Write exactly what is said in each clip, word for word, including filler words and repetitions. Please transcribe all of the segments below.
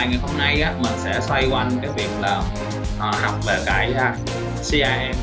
bài ngày hôm nay á, mình sẽ xoay quanh cái việc là ờ, học về cái uh, xê rờ em.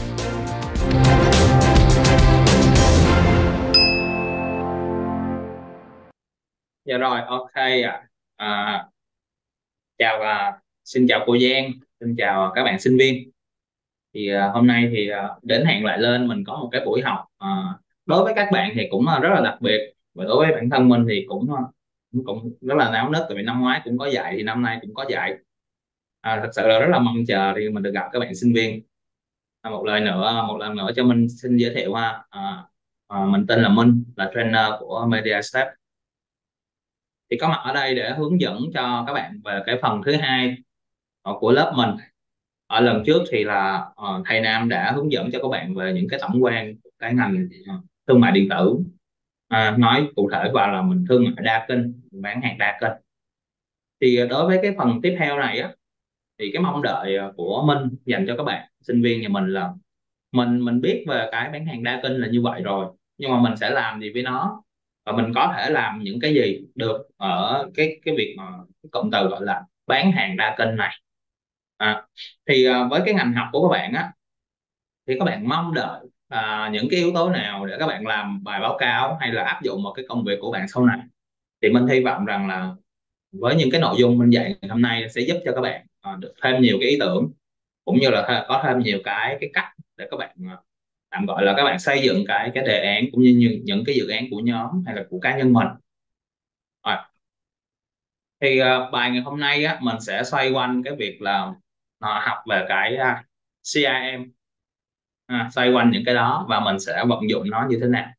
Dạ rồi, ok ạ. À, chào à, xin chào cô Giang, xin chào các bạn sinh viên. Thì à, hôm nay thì à, đến hẹn lại lên mình có một cái buổi học. À, đối với các bạn thì cũng à, rất là đặc biệt, và đối với bản thân mình thì cũng à, cũng, cũng rất là náo nức, tại vì năm ngoái cũng có dạy thì năm nay cũng có dạy. À, thật sự là rất là mong chờ thì mình được gặp các bạn sinh viên. À, một lời nữa một lần nữa cho mình xin giới thiệu ha. À, à, mình tên là Minh, là trainer của Media Step. Thì có mặt ở đây để hướng dẫn cho các bạn về cái phần thứ hai ờ, của lớp mình. Ở lần trước thì là ờ, thầy Nam đã hướng dẫn cho các bạn về những cái tổng quan của cái ngành ờ, thương mại điện tử. À, nói cụ thể vào là mình thương mại đa kênh, bán hàng đa kênh. Thì ờ, đối với cái phần tiếp theo này á, thì cái mong đợi ờ, của Minh dành cho các bạn sinh viên nhà mình là mình mình biết về cái bán hàng đa kênh là như vậy rồi, nhưng mà mình sẽ làm gì với nó, và mình có thể làm những cái gì được ở cái cái việc mà cái cụm từ gọi là bán hàng đa kênh này. À, thì à, với cái ngành học của các bạn á, thì các bạn mong đợi à, những cái yếu tố nào để các bạn làm bài báo cáo hay là áp dụng vào cái công việc của bạn sau này. Thì mình hy vọng rằng là với những cái nội dung mình dạy ngày hôm nay sẽ giúp cho các bạn à, được thêm nhiều cái ý tưởng, cũng như là th- có thêm nhiều cái cái cách để các bạn à, tạm gọi là các bạn xây dựng cái cái đề án, cũng như những, những cái dự án của nhóm hay là của cá nhân mình. Rồi. Thì à, bài ngày hôm nay á, mình sẽ xoay quanh cái việc là à, học về cái à, xê rờ em. À, xoay quanh những cái đó và mình sẽ vận dụng nó như thế nào.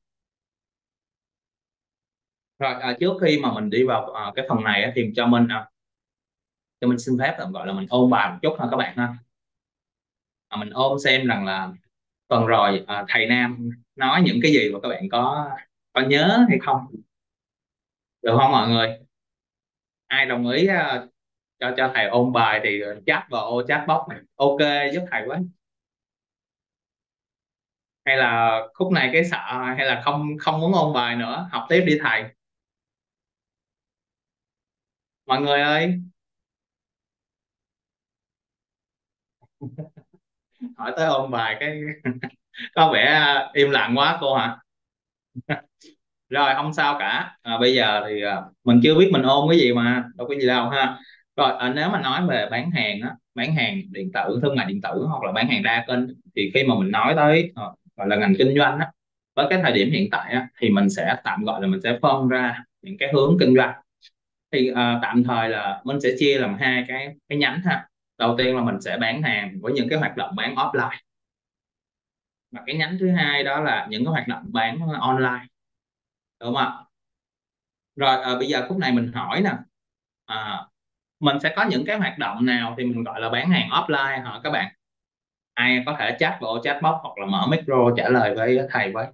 Rồi à, trước khi mà mình đi vào à, cái phần này á, thì cho mình à, cho mình xin phép tạm gọi là mình ôn bài một chút ha các bạn ha. À, mình ôn xem rằng là tuần rồi à, thầy Nam nói những cái gì và các bạn có có nhớ hay không, được không mọi người? Ai đồng ý à, cho cho thầy ôn bài thì chat vào ô chat box này, ok, giúp thầy với. Hay là khúc này cái sợ, hay là không không muốn ôn bài nữa, học tiếp đi thầy. Mọi người ơi, hỏi tới ôn bài cái có vẻ à, im lặng quá cô hả? Rồi không sao cả. À, bây giờ thì à, mình chưa biết mình ôn cái gì mà đâu có gì đâu ha. Rồi à, nếu mà nói về bán hàng á, bán hàng điện tử, thương mại điện tử hoặc là bán hàng đa kênh, thì khi mà mình nói tới ờ, gọi là ngành kinh doanh á, với cái thời điểm hiện tại á, thì mình sẽ tạm gọi là mình sẽ phân ra những cái hướng kinh doanh. Thì à, tạm thời là mình sẽ chia làm hai cái cái nhánh ha. Đầu tiên là mình sẽ bán hàng với những cái hoạt động bán offline, và cái nhánh thứ hai đó là những cái hoạt động bán online, đúng không ạ? Rồi à, bây giờ khúc này mình hỏi nè, à, mình sẽ có những cái hoạt động nào thì mình gọi là bán hàng offline hả các bạn? Ai có thể chat vào chat box hoặc là mở micro trả lời với thầy với.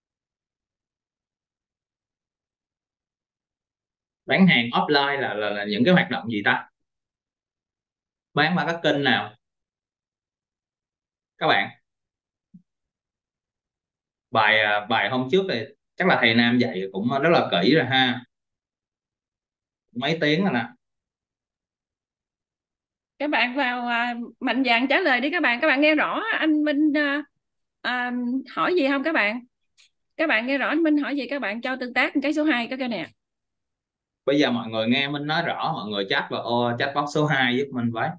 Bán hàng offline là, là là những cái hoạt động gì ta? Bán qua các kênh nào các bạn? Bài à, bài hôm trước thì chắc là thầy Nam dạy cũng rất là kỹ rồi ha, mấy tiếng rồi nè. Các bạn vào à, mạnh dạn trả lời đi các bạn. Các bạn nghe rõ anh Minh à, à, hỏi gì không các bạn? Các bạn nghe rõ anh Minh hỏi gì, các bạn cho tương tác cái số hai cái cái nè. Bây giờ mọi người nghe Minh nói rõ, mọi người chat vào ô chat box số hai giúp mình với.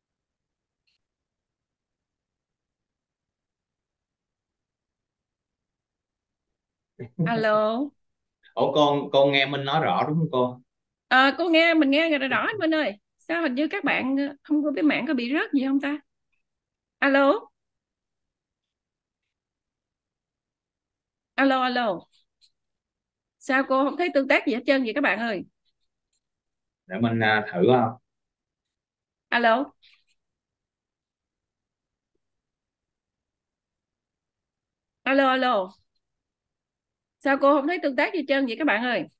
Alo. Ủa con con nghe Minh nói rõ đúng không cô? À, cô nghe mình nghe rõ anh Minh ơi. Sao hình như các bạn không có biết mạng có bị rớt gì không ta? Alo. Alo alo. Sao cô không thấy tương tác gì hết trơn vậy các bạn ơi? Để mình à, thử không? Alo. Alo alo. Sao cô không thấy tương tác gì hết trơn vậy các bạn ơi?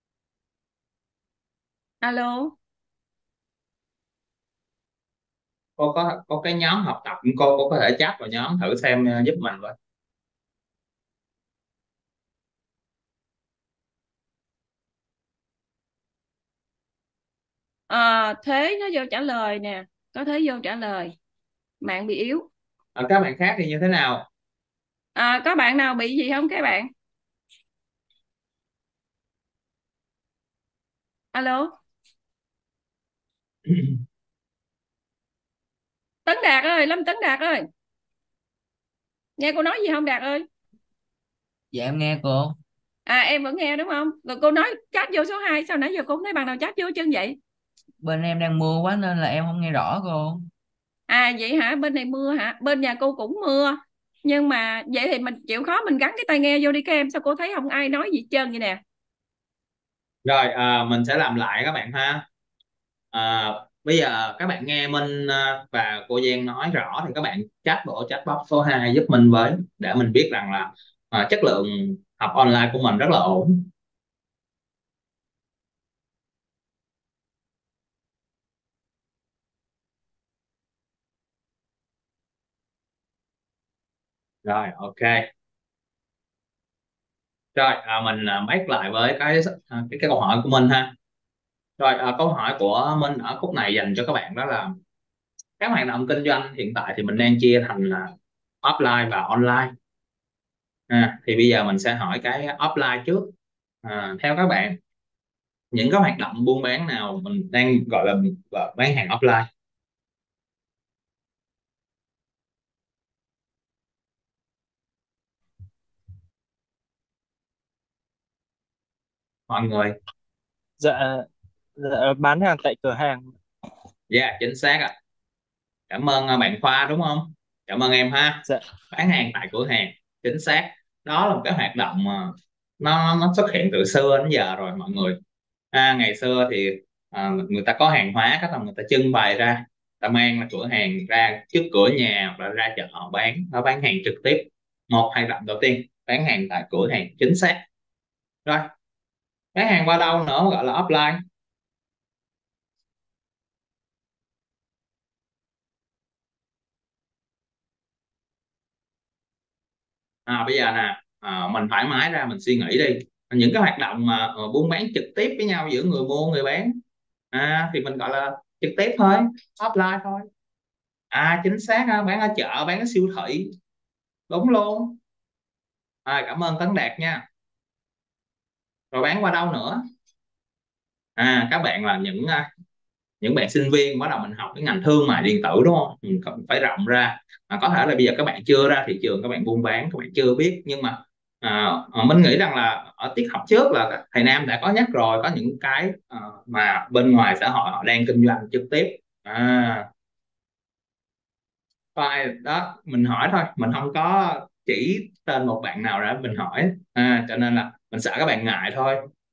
Alo. cô có có cái nhóm học tập, cô cô có thể chat vào nhóm thử xem, ờ, giúp mình với. Ờ, Thế nó vô trả lời nè, có Thế vô trả lời. Mạng bị yếu. Ờ, các bạn khác thì như thế nào? À, có bạn nào bị gì không các bạn? Alo, Tấn Đạt ơi, Lâm Tấn Đạt ơi, nghe cô nói gì không Đạt ơi? Dạ em nghe cô. À, em vẫn nghe đúng không? Rồi cô nói chat vô số hai, sao nãy giờ cô không thấy bạn nào chat vô chân vậy? Bên em đang mưa quá nên là em không nghe rõ cô. À vậy hả? Bên này mưa hả? Bên nhà cô cũng mưa. Nhưng mà vậy thì mình chịu khó mình gắn cái tai nghe vô đi các em. Sao cô thấy không ai nói gì hết trơn vậy nè? Rồi, à, mình sẽ làm lại các bạn ha. À, bây giờ các bạn nghe Minh à, và cô Giang nói rõ thì các bạn chat bộ chat box số hai giúp mình với, để mình biết rằng là à, chất lượng học online của mình rất là ổn. Rồi, ok. Rồi, à, mình à, back lại với cái à, cái, cái câu hỏi của mình ha. Rồi, à, câu hỏi của Minh ở khúc này dành cho các bạn đó là các hoạt động kinh doanh hiện tại thì mình đang chia thành là offline và online. À, thì bây giờ mình sẽ hỏi cái offline trước. À, theo các bạn, những cái hoạt động buôn bán nào mình đang gọi là, gọi bán hàng offline? Mọi người? Dạ, dạ bán hàng tại cửa hàng. Dạ, chính xác ạ. Cảm ơn à, bạn Khoa đúng không? Cảm ơn em ha. Dạ. Bán hàng tại cửa hàng, chính xác. Đó là một cái hoạt động mà nó nó xuất hiện từ xưa đến giờ rồi mọi người. À, ngày xưa thì à, người ta có hàng hóa, các là người ta trưng bày ra, người ta mang là cửa hàng ra trước cửa nhà hoặc là ra chợ họ bán, nó bán hàng trực tiếp. Một hoạt động đầu tiên bán hàng tại cửa hàng, chính xác. Rồi, bán hàng qua đâu nữa gọi là offline? À, bây giờ nè, à, mình thoải mái ra mình suy nghĩ đi. Những cái hoạt động mà ờ, buôn bán trực tiếp với nhau giữa người mua người bán, à, thì mình gọi là trực tiếp thôi, offline thôi. À, chính xác ha, bán ở chợ, bán ở siêu thị, đúng luôn. À, cảm ơn Tấn Đạt nha. Rồi bán qua đâu nữa? À, các bạn là những à, những bạn sinh viên bắt đầu mình học cái ngành thương mại điện tử đúng không, mình cần phải rộng ra. À, có thể là bây giờ các bạn chưa ra thị trường, các bạn buôn bán các bạn chưa biết, nhưng mà à, à, mình nghĩ rằng là ở tiết học trước là thầy Nam đã có nhắc rồi, có những cái à, mà bên ngoài xã hội họ đang kinh doanh trực tiếp. À, file đó mình hỏi thôi, mình không có chỉ tên một bạn nào ra mình hỏi, à, cho nên là mình sợ các bạn ngại thôi.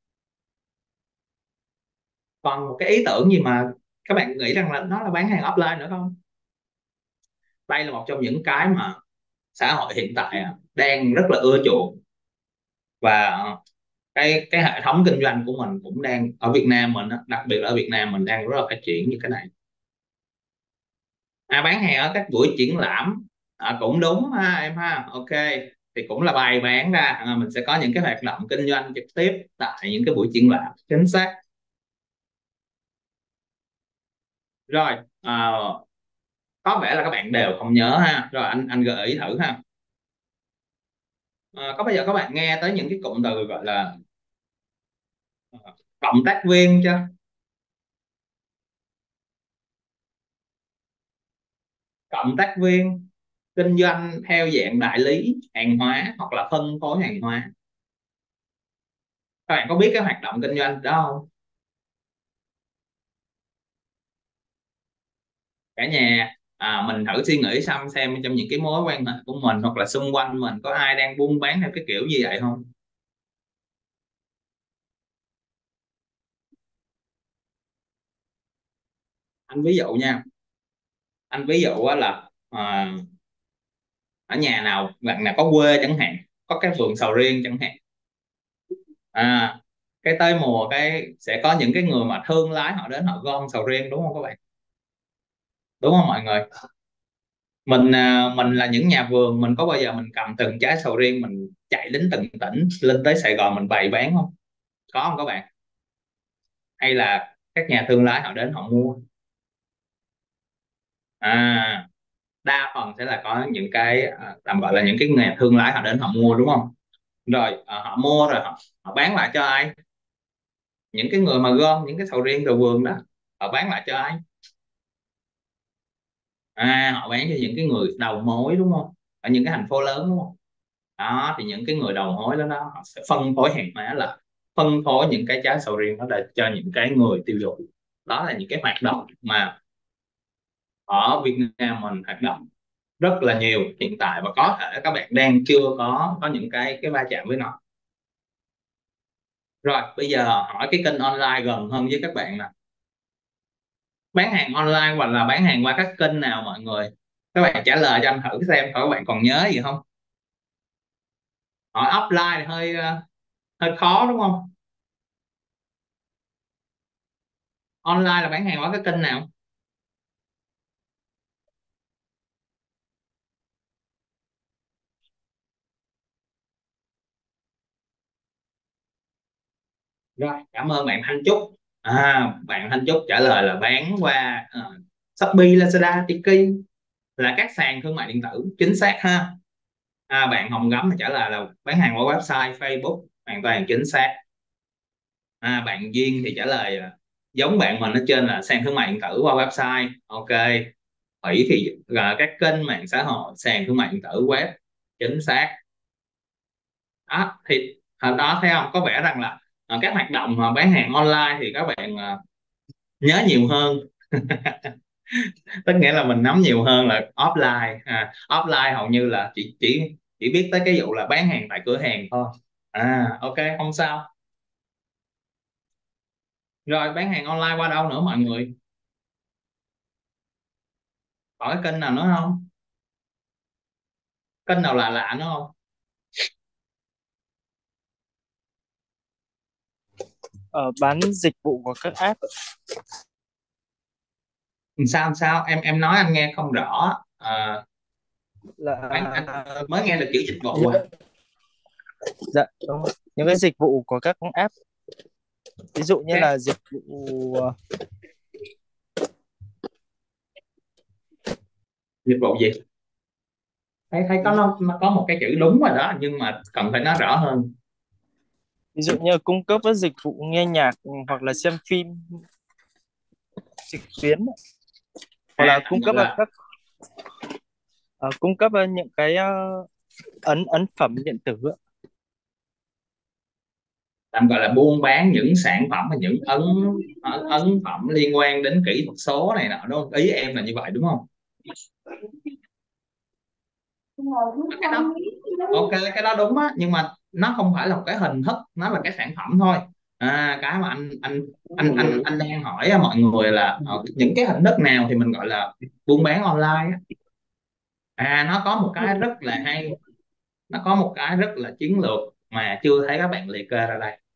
Còn một cái ý tưởng gì mà các bạn nghĩ rằng là nó là bán hàng offline nữa không? Đây là một trong những cái mà xã hội hiện tại à, đang rất là ưa chuộng, và ờ, cái cái hệ thống kinh doanh của mình cũng đang ở Việt Nam mình á, đặc biệt là ở Việt Nam mình đang rất là phát triển như cái này. À, bán hàng ở các buổi triển lãm, à, cũng đúng ha em ha, ok. Thì cũng là bày bán ra, à, mình sẽ có những cái hoạt động kinh doanh trực tiếp tại những cái buổi triển lãm, chính xác. Rồi, à, có vẻ là các bạn đều không nhớ ha, rồi anh anh gợi ý thử ha. À, có bao giờ các bạn nghe tới những cái cụm từ gọi là ờ, cộng tác viên chưa? Cộng tác viên kinh doanh theo dạng đại lý hàng hóa hoặc là phân phối hàng hóa, các bạn có biết cái hoạt động kinh doanh đó không cả nhà? À, mình thử suy nghĩ xem xem trong những cái mối quan hệ của mình hoặc là xung quanh mình có ai đang buôn bán theo cái kiểu như vậy không. Anh ví dụ nha, anh ví dụ á là à, ở nhà nào bạn nào có quê chẳng hạn, có cái vườn sầu riêng chẳng hạn, à, cái tới mùa cái sẽ có những cái người mà thương lái họ đến họ gom sầu riêng đúng không các bạn? đúng không mọi người? Mình à, mình là những nhà vườn, mình có bao giờ mình cầm từng trái sầu riêng mình chạy đến từng tỉnh lên tới Sài Gòn mình bày bán không? Có không các bạn? Hay là các nhà thương lái họ đến họ mua? À, đa phần sẽ là có những cái à, tạm gọi là những cái nhà thương lái họ đến họ mua đúng không? Rồi à, họ mua rồi họ, họ bán lại cho ai? Những cái người mà gom những cái sầu riêng từ vườn đó, họ bán lại cho ai? À, họ bán cho những cái người đầu mối đúng không, ở những cái thành phố lớn đúng không? Đó thì những cái người đầu mối đó, đó họ sẽ phân phối hàng hóa, là phân phối những cái trái sầu riêng đó để cho những cái người tiêu dùng. Đó là những cái hoạt động mà ở Việt Nam mình hoạt động rất là nhiều hiện tại, và có thể các bạn đang chưa có có những cái cái va chạm với nó. Rồi bây giờ hỏi cái kênh online gần hơn với các bạn nè, bán hàng online hoặc là bán hàng qua các kênh nào mọi người? Các bạn trả lời cho anh thử xem coi các bạn còn nhớ gì không. Hỏi offline thì hơi ờ, hơi khó đúng không? Online là bán hàng qua cái kênh nào? Rồi cảm ơn bạn Thanh Trúc. À, bạn Thanh Trúc trả lời là bán qua uh, Shopee, Lazada, Tiki, là các sàn thương mại điện tử, chính xác ha. À, bạn Hồng Gấm thì trả lời là bán hàng qua website Facebook, hoàn toàn chính xác. À, bạn Duyên thì trả lời là giống bạn mình ở trên là sàn thương mại điện tử qua website. Ok. Thủy thì là các kênh mạng xã hội, sàn thương mại điện tử, web, chính xác. Đó thì hồi đó thấy không, có vẻ rằng là à, các hoạt động mà bán hàng online thì các bạn à, nhớ nhiều hơn. Tức nghĩa là mình nắm nhiều hơn là offline. À, offline hầu như là chỉ chỉ chỉ biết tới cái vụ là bán hàng tại cửa hàng thôi. À, ok, không sao. Rồi bán hàng online qua đâu nữa mọi người? Có cái kênh nào nữa không? Kênh nào lạ lạ nữa không? Ờ, bán dịch vụ của các app ạ. Sao sao em em nói anh nghe không rõ. À, bán anh Là mới nghe được chữ dịch vụ những à? dạ đúng rồi. Những cái dịch vụ của các app, ví dụ như Các là dịch vụ ờ, dịch vụ gì? Thấy thấy có nó, nó có một cái chữ đúng rồi đó, nhưng mà cần phải nói rõ hơn. ví dụ như cung cấp các dịch vụ nghe nhạc hoặc là xem phim trực tuyến, hoặc là À, tạm cung gọi cấp ờ, là các ờ, cung cấp ờ, những cái ờ, ấn ấn phẩm điện tử ạ. tạm gọi là buôn bán những sản phẩm và những ấn ấn, ấn phẩm liên quan đến kỹ thuật số này nọ đúng không? Ý em là như vậy đúng không? Cái đó ok, cái đó đúng á, nhưng mà nó không phải là một cái hình thức, nó là cái sản phẩm thôi. À, cái mà anh anh anh anh anh đang hỏi á, mọi người là ờ, những cái hình thức nào thì mình gọi là buôn bán online á. À, nó có một cái rất là hay, nó có một cái rất là chiến lược mà chưa thấy các bạn liệt kê ra đây.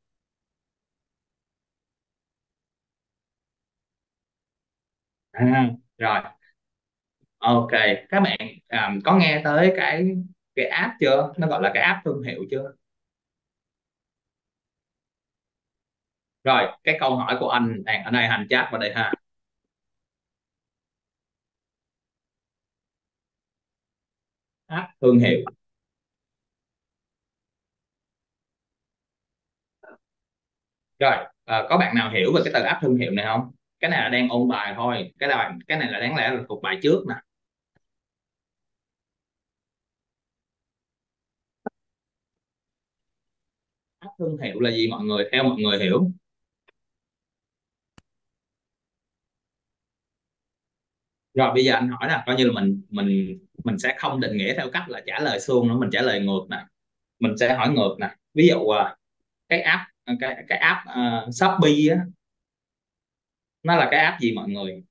À, rồi ok, các bạn à, có nghe tới cái cái app chưa, nó gọi là cái app thương hiệu chưa? Rồi cái câu hỏi của anh đang ở đây, hành chat vào đây ha. App thương hiệu. Rồi à, có bạn nào hiểu về cái từ app thương hiệu này không? Cái này là đang ôn bài thôi, cái này cái này là đáng lẽ là thuộc bài trước nè. App thương hiệu là gì mọi người, theo mọi người hiểu? Rồi bây giờ anh hỏi nè, coi như là mình mình mình sẽ không định nghĩa theo cách là trả lời suông nữa, mình trả lời ngược nè. Mình sẽ hỏi ngược nè. Ví dụ à, cái app cái cái app uh, Shopee á, nó là cái app gì mọi người?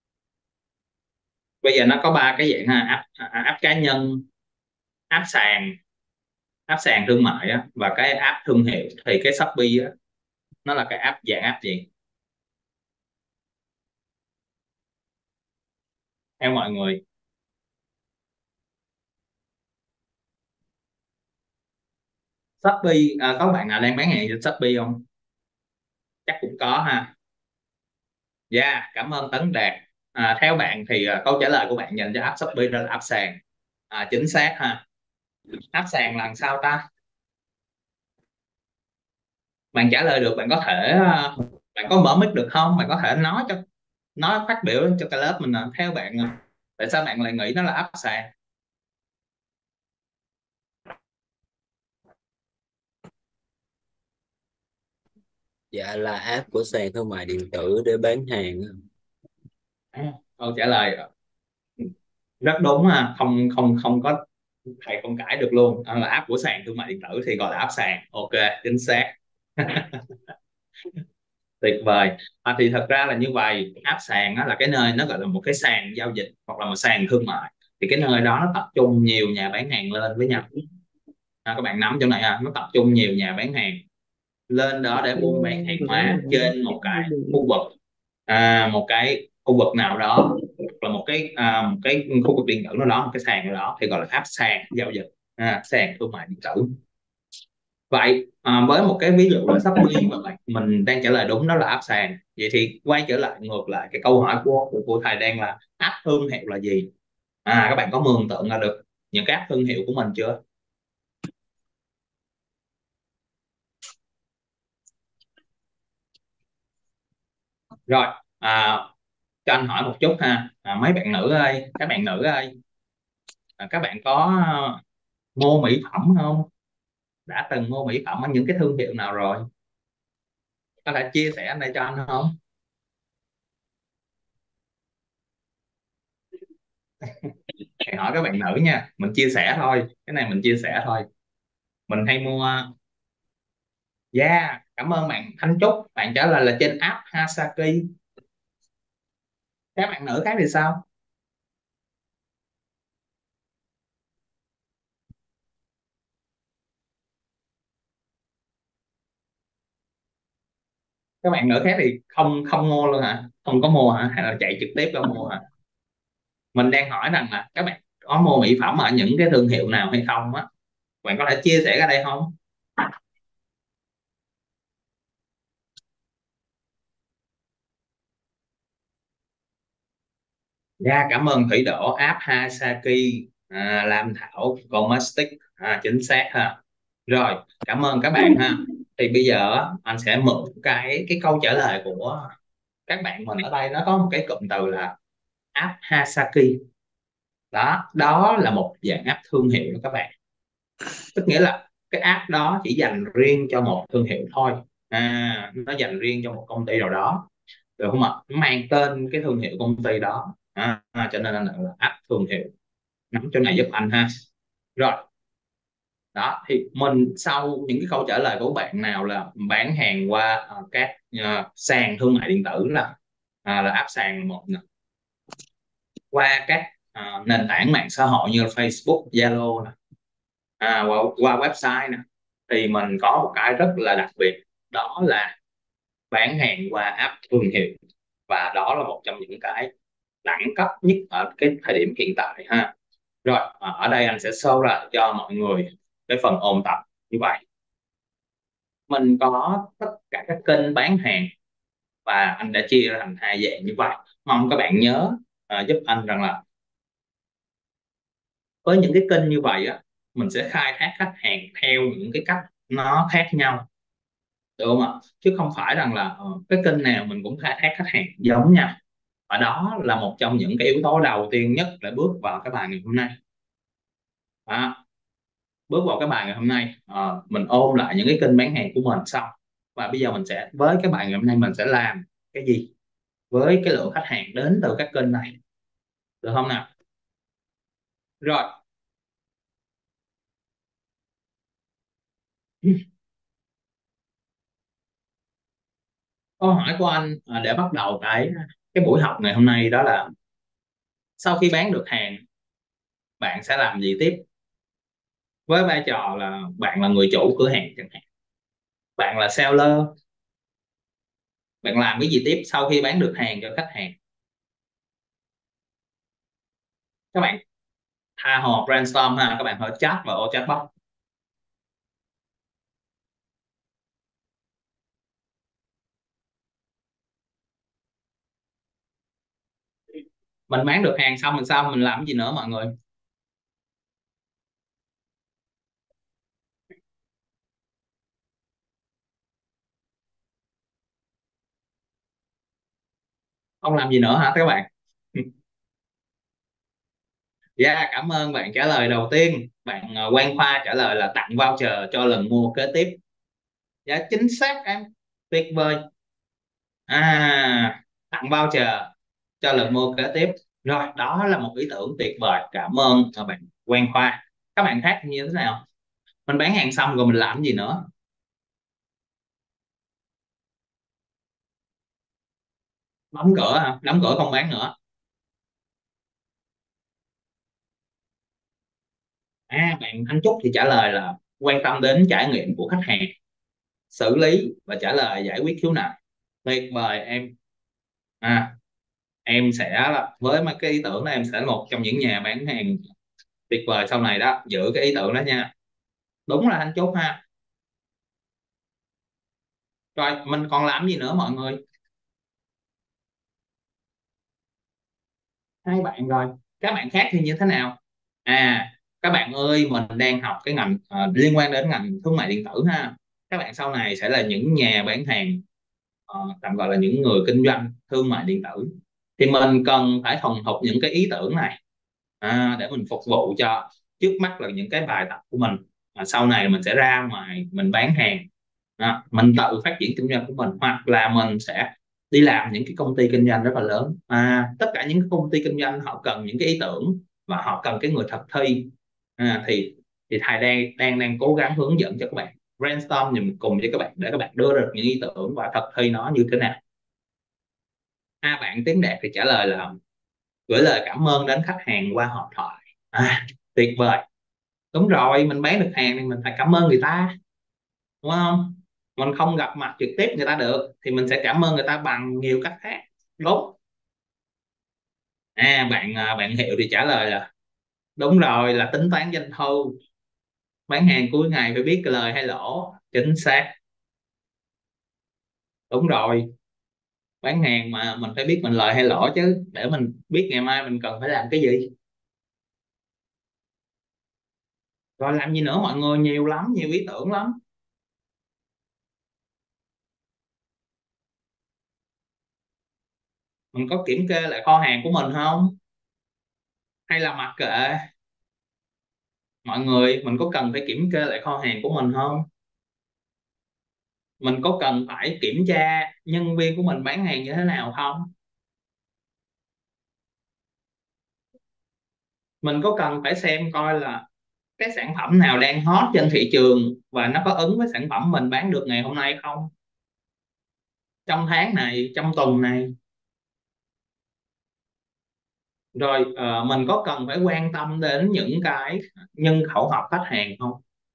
Bây giờ nó có ba cái dạng ha: app app cá nhân, app sàn, app sàn thương mại á, và cái app thương hiệu. Thì cái Shopee á, nó là cái app dạng app gì? theo mọi người? Shopee, à, có bạn nào đang bán hàng trên Shopee không? Chắc cũng có ha. Dạ, yeah, cảm ơn Tấn Đạt. À, theo bạn thì à, câu trả lời của bạn dành cho app Shopee đó là app sàn. À, chính xác ha. App sàn là làm sao ta? Bạn trả lời được, bạn có thể à, bạn có mở mic được không? Bạn có thể nói cho nói phát biểu cho cả lớp mình. À, theo bạn à, tại sao bạn lại nghĩ nó là app sàn? Dạ là app của sàn thương mại điện tử để bán hàng. À, câu trả lời rất đúng ha, không không không có thầy không cãi được luôn. Đó là app của sàn thương mại điện tử thì gọi là app sàn. Ok, chính xác. Tuyệt vời. À, thì thật ra là như vậy, app sàn á, là cái nơi nó gọi là một cái sàn giao dịch hoặc là một sàn thương mại, thì cái nơi đó nó tập trung nhiều nhà bán hàng lên với nhau. À, các bạn nắm chỗ này ha, nó tập trung nhiều nhà bán hàng lên đó để buôn bán hàng hóa trên một cái khu vực, à, một cái khu vực nào đó, hoặc là một cái à, một cái khu vực điện tử nào đó, một cái sàn nào đó thì gọi là app sàn giao dịch, à, sàn thương mại điện tử. Vậy à, với một cái ví dụ là Shopee và bạn mình đang trả lời đúng đó là app sàn, vậy thì quay trở lại ngược lại cái câu hỏi của của, của thầy đang là app thương hiệu là gì? À, các bạn có mường tượng ra được những cái app thương hiệu của mình chưa? Rồi, à, cho anh hỏi một chút ha, à, mấy bạn nữ ơi, các bạn nữ ơi, à, các bạn có à, mua mỹ phẩm không? Đã từng mua mỹ phẩm ở những cái thương hiệu nào rồi? Có thể chia sẻ anh đây cho anh không? Hãy hỏi các bạn nữ nha, mình chia sẻ thôi, cái này mình chia sẻ thôi. Mình hay mua. Yeah, cảm ơn bạn Thanh Trúc, bạn trả lời là trên app Hasaki. Các bạn nữ khác thì sao? Các bạn nữ khác thì không không mua luôn hả? Không có mua hả? Hay là chạy trực tiếp ra mua hả? Mình đang hỏi rằng là các bạn có mua mỹ phẩm ở những cái thương hiệu nào hay không á? Bạn có thể chia sẻ ra đây không? Dạ, cảm ơn Thủy Đỗ, app Hasaki, à, Lam Thảo Cosmetics, à, chính xác ha. Rồi, cảm ơn các bạn ha. Thì bây giờ á, anh sẽ mượn cái cái câu trả lời của các bạn mình ở đây, nó có một cái cụm từ là app Hasaki. Đó, đó là một dạng app thương hiệu đó các bạn. Tức nghĩa là cái app đó chỉ dành riêng cho một thương hiệu thôi. À, nó dành riêng cho một công ty nào đó, được không ạ? Nó mang tên cái thương hiệu công ty đó. À, à, cho nên là, là app thương hiệu. Nắm chỗ này giúp anh ha. Rồi, đó thì mình sau những cái câu trả lời của bạn nào là bán hàng qua uh, các uh, sàn thương mại điện tử là à, là app sàn một nè, qua các uh, nền tảng mạng xã hội như là Facebook, Zalo nè, à, qua, qua website nè, thì mình có một cái rất là đặc biệt, đó là bán hàng qua app thương hiệu, và đó là một trong những cái đẳng cấp nhất ở cái thời điểm hiện tại ha. Rồi, à, ở đây anh sẽ show ra cho mọi người cái phần ôn tập như vậy. Mình có tất cả các kênh bán hàng và anh đã chia ra thành hai dạng như vậy. Mong các bạn nhớ à, giúp anh rằng là với những cái kênh như vậy á, mình sẽ khai thác khách hàng theo những cái cách nó khác nhau, được không ạ? Chứ không phải rằng là ờ, cái kênh nào mình cũng khai thác khách hàng giống nhau. Và đó là một trong những cái yếu tố đầu tiên nhất để bước vào cái bài ngày hôm nay. Đó, bước vào cái bài ngày hôm nay, ờ, mình ôn lại những cái kênh bán hàng của mình xong, và bây giờ mình sẽ với cái bài ngày hôm nay mình sẽ làm cái gì với cái lượng khách hàng đến từ các kênh này, được không nào? Rồi, câu hỏi của anh à, để bắt đầu cái cái buổi học ngày hôm nay đó là sau khi bán được hàng, bạn sẽ làm gì tiếp? Với vai trò là bạn là người chủ cửa hàng chẳng hạn, bạn là seller, bạn làm cái gì tiếp sau khi bán được hàng cho khách hàng? Các bạn tha hồ brainstorm ha, các bạn hãy chat vào ô chat box. Mình bán được hàng xong mình sao mình làm gì nữa mọi người? Không làm gì nữa hả các bạn? Dạ, yeah, cảm ơn bạn trả lời đầu tiên. Bạn uh, Quang Khoa trả lời là tặng voucher cho lần mua kế tiếp. Dạ, chính xác em. Tuyệt vời. À, tặng voucher cho lần mua kế tiếp. Rồi, đó là một ý tưởng tuyệt vời. Cảm ơn uh, bạn Quang Khoa. Các bạn khác như thế nào? Mình bán hàng xong rồi mình làm gì nữa? Đóng cửa hả? Đóng cửa không bán nữa. À, bạn Thanh Trúc thì trả lời là quan tâm đến trải nghiệm của khách hàng, xử lý và trả lời giải quyết khiếu nại. Tuyệt vời em. À, em sẽ là với mấy cái ý tưởng đó em sẽ là một trong những nhà bán hàng tuyệt vời sau này đó, giữ cái ý tưởng đó nha. Đúng là Thanh Trúc ha. Rồi mình còn làm gì nữa mọi người? Hai bạn rồi, các bạn khác thì như thế nào? À, các bạn ơi, mình đang học cái ngành ờ, liên quan đến ngành thương mại điện tử ha. Các bạn sau này sẽ là những nhà bán hàng, ờ, tạm gọi là những người kinh doanh thương mại điện tử, thì mình cần phải thuần thục những cái ý tưởng này, à, để mình phục vụ cho trước mắt là những cái bài tập của mình, à, sau này mình sẽ ra ngoài mình bán hàng, à, mình tự phát triển kinh doanh của mình, hoặc là mình sẽ đi làm những cái công ty kinh doanh rất là lớn. À, tất cả những cái công ty kinh doanh họ cần những cái ý tưởng và họ cần cái người thực thi, à, thì thì thầy đang đang đang cố gắng hướng dẫn cho các bạn brainstorm cùng cùng với các bạn để các bạn đưa được những ý tưởng và thực thi nó như thế nào. À, bạn Tiến Đạt thì trả lời là gửi lời cảm ơn đến khách hàng qua hộp thoại. À, tuyệt vời. Đúng rồi, mình bán được hàng thì mình phải cảm ơn người ta, đúng không? Mình không gặp mặt trực tiếp người ta được thì mình sẽ cảm ơn người ta bằng nhiều cách khác. Đúng. À, bạn à, bạn Hiệu thì trả lời là đúng rồi, là tính toán doanh thu, bán hàng cuối ngày phải biết lời hay lỗ. Chính xác. Đúng rồi, bán hàng mà mình phải biết mình lời hay lỗ chứ, để mình biết ngày mai mình cần phải làm cái gì. Rồi làm gì nữa mọi người? Nhiều lắm, nhiều ý tưởng lắm. Mình có kiểm kê lại kho hàng của mình không, hay là mặc kệ? Mọi người, mình có cần phải kiểm kê lại kho hàng của mình không? Mình có cần phải kiểm tra nhân viên của mình bán hàng như thế nào không? Mình có cần phải xem coi là cái sản phẩm nào đang hot trên thị trường và nó có ứng với sản phẩm mình bán được ngày hôm nay không, trong tháng này, trong tuần này? Rồi ờ, mình có cần phải quan tâm đến những cái nhân khẩu học khách hàng không?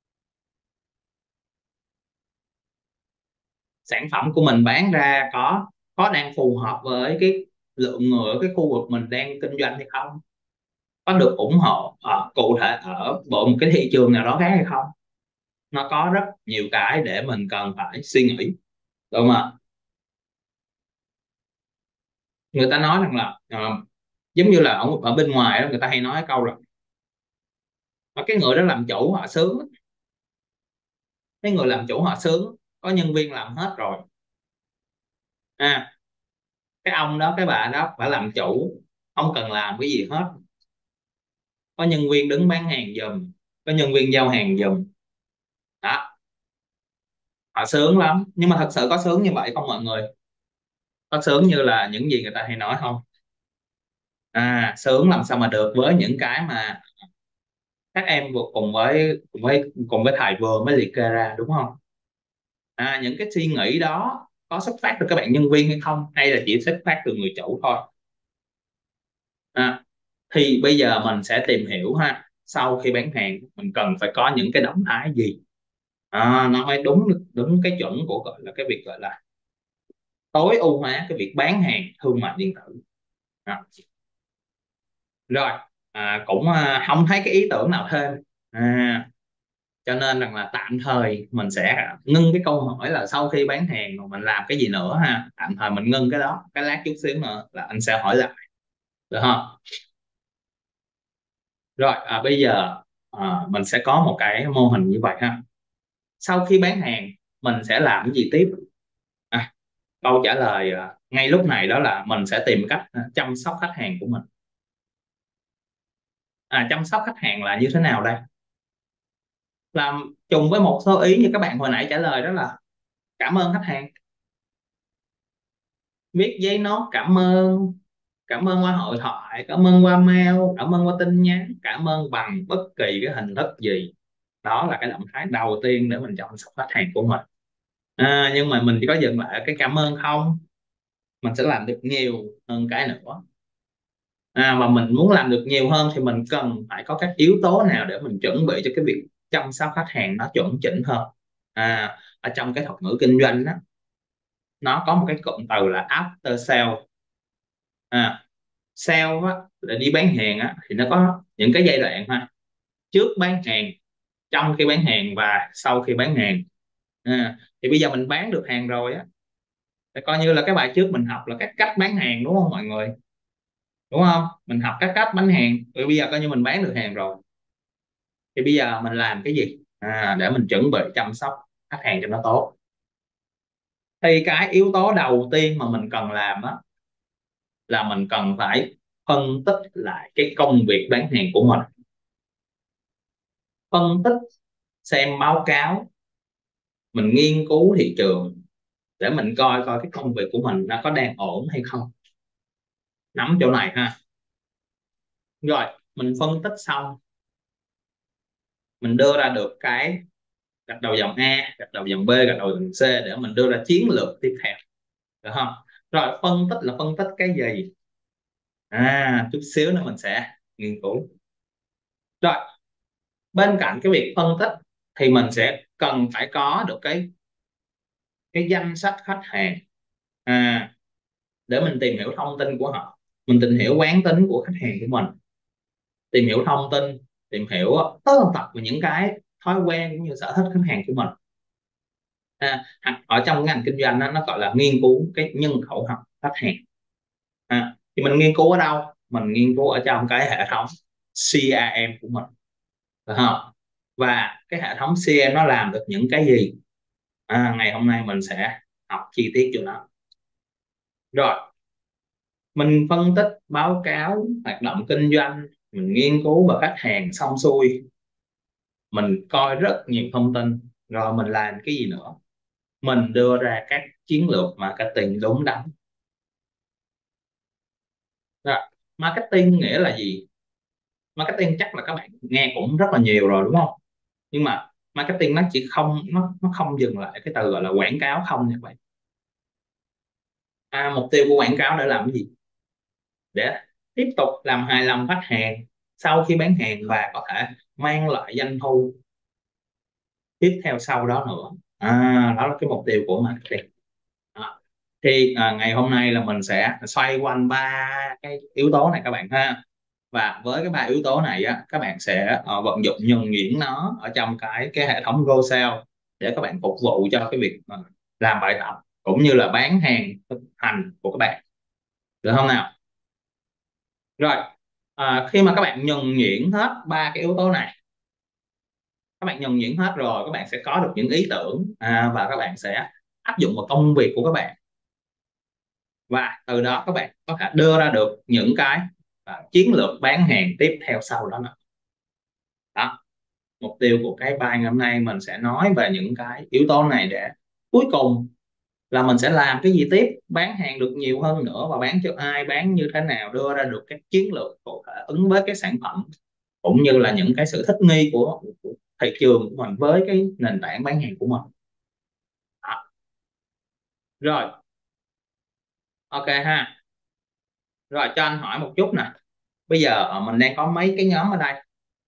Sản phẩm của mình bán ra có có đang phù hợp với cái lượng người ở cái khu vực mình đang kinh doanh hay không, có được ủng hộ ở, cụ thể ở bộ một cái thị trường nào đó khác hay không? Nó có rất nhiều cái để mình cần phải suy nghĩ, đúng không ạ? Người ta nói rằng là ờ, giống như là ở, ở bên ngoài đó, người ta hay nói câu là cái người đó làm chủ họ sướng, cái người làm chủ họ sướng, có nhân viên làm hết rồi. À, cái ông đó cái bà đó phải làm chủ, không cần làm cái gì hết, có nhân viên đứng bán hàng giùm, có nhân viên giao hàng giùm đó, họ sướng lắm. Nhưng mà thật sự có sướng như vậy không mọi người? Có sướng như là những gì người ta hay nói không? À, sướng làm sao mà được với những cái mà các em vừa cùng với cùng với cùng với thầy vừa mới liệt kê ra, đúng không? À, những cái suy nghĩ đó có xuất phát từ các bạn nhân viên hay không, hay là chỉ xuất phát từ người chủ thôi? À, thì bây giờ mình sẽ tìm hiểu ha, sau khi bán hàng mình cần phải có những cái động thái gì, à, nó mới đúng đúng cái chuẩn của gọi là cái việc gọi là tối ưu hóa cái việc bán hàng thương mại điện tử. À, rồi à, cũng à, không thấy cái ý tưởng nào thêm. à, cho nên rằng là tạm thời mình sẽ ngưng cái câu hỏi là sau khi bán hàng rồi mình làm cái gì nữa ha, tạm thời mình ngưng cái đó, cái lát chút xíu nữa là anh sẽ hỏi lại, được không? Rồi à, bây giờ à, mình sẽ có một cái mô hình như vậy ha. Sau khi bán hàng mình sẽ làm cái gì tiếp? à, Câu trả lời à, ngay lúc này đó là mình sẽ tìm cách à, chăm sóc khách hàng của mình. à, chăm sóc khách hàng là như thế nào đây? Làm trùng với một số ý như các bạn hồi nãy trả lời, đó là cảm ơn khách hàng, viết giấy nốt cảm ơn, cảm ơn qua hội thoại, cảm ơn qua mail, cảm ơn qua tin nhắn, cảm ơn bằng bất kỳ cái hình thức gì. Đó là cái động thái đầu tiên để mình chăm sóc khách hàng của mình. à, nhưng mà mình chỉ có dừng lại ở cái cảm ơn không, mình sẽ làm được nhiều hơn cái nữa. à, mà mình muốn làm được nhiều hơn thì mình cần phải có các yếu tố nào để mình chuẩn bị cho cái việc chăm sóc khách hàng nó chuẩn chỉnh hơn. à, Ở trong cái thuật ngữ kinh doanh đó, nó có một cái cụm từ là after sale. à, Sale á, là đi bán hàng á, thì nó có những cái giai đoạn ha: trước bán hàng, trong khi bán hàng và sau khi bán hàng. à, thì bây giờ mình bán được hàng rồi á, thì coi như là cái bài trước mình học là các cách bán hàng, đúng không mọi người? Đúng không? Mình học các cách bán hàng rồi, bây giờ coi như mình bán được hàng rồi, thì bây giờ mình làm cái gì à, để mình chuẩn bị chăm sóc khách hàng cho nó tốt? Thì cái yếu tố đầu tiên mà mình cần làm á, là mình cần phải phân tích lại cái công việc bán hàng của mình. Phân tích, xem báo cáo, mình nghiên cứu thị trường để mình coi coi cái công việc của mình nó có đang ổn hay không. Nắm chỗ này ha. Rồi mình phân tích xong, mình đưa ra được cái gạch đầu dòng A, gạch đầu dòng B, gạch đầu dòng C để mình đưa ra chiến lược tiếp theo, được không? Rồi phân tích là phân tích cái gì? À, chút xíu nữa mình sẽ nghiên cứu. Rồi bên cạnh cái việc phân tích thì mình sẽ cần phải có được cái cái danh sách khách hàng, à, để mình tìm hiểu thông tin của họ, mình tìm hiểu quán tính của khách hàng của mình, tìm hiểu thông tin, tìm hiểu tất tật về những cái thói quen cũng như sở thích khách hàng của mình. à, Ở trong ngành kinh doanh đó, nó gọi là nghiên cứu cái nhân khẩu học khách hàng. à, thì mình nghiên cứu ở đâu? Mình nghiên cứu ở trong cái hệ thống xê rờ em của mình, được không? Và cái hệ thống xê rờ em nó làm được những cái gì? à, ngày hôm nay mình sẽ học chi tiết cho nó. Rồi mình phân tích báo cáo hoạt động kinh doanh, mình nghiên cứu về khách hàng xong xuôi, mình coi rất nhiều thông tin, rồi mình làm cái gì nữa? Mình đưa ra các chiến lược marketing đúng đắn. Rồi, marketing nghĩa là gì? Marketing chắc là các bạn nghe cũng rất là nhiều rồi đúng không? Nhưng mà marketing nó chỉ không nó nó không dừng lại cái từ gọi là quảng cáo không như vậy. à, Mục tiêu của quảng cáo để làm cái gì? Để tiếp tục làm hài lòng khách hàng sau khi bán hàng và có thể mang lại doanh thu tiếp theo sau đó nữa. à, Đó là cái mục tiêu của marketing. Đó. Thì à, ngày hôm nay là mình sẽ xoay quanh ba cái yếu tố này các bạn ha. Và với cái ba yếu tố này á, các bạn sẽ uh, vận dụng nhuần nhuyễn nó ở trong cái cái hệ thống GoSale để các bạn phục vụ cho cái việc uh, làm bài tập cũng như là bán hàng thực hành của các bạn, được không nào? Rồi à, khi mà các bạn nhuần nhuyễn hết ba cái yếu tố này, các bạn nhuần nhuyễn hết rồi, các bạn sẽ có được những ý tưởng à, và các bạn sẽ áp dụng vào công việc của các bạn, và từ đó các bạn có thể đưa ra được những cái à, chiến lược bán hàng tiếp theo sau đó nữa. Đó, mục tiêu của cái bài ngày hôm nay mình sẽ nói về những cái yếu tố này để cuối cùng là mình sẽ làm cái gì tiếp, bán hàng được nhiều hơn nữa và bán cho ai, bán như thế nào, đưa ra được các chiến lược cụ thể ứng với cái sản phẩm cũng như là những cái sự thích nghi của, của thị trường của mình với cái nền tảng bán hàng của mình. Đó. Rồi ok ha. Rồi cho anh hỏi một chút nè, bây giờ ờ, mình đang có mấy cái nhóm ở đây.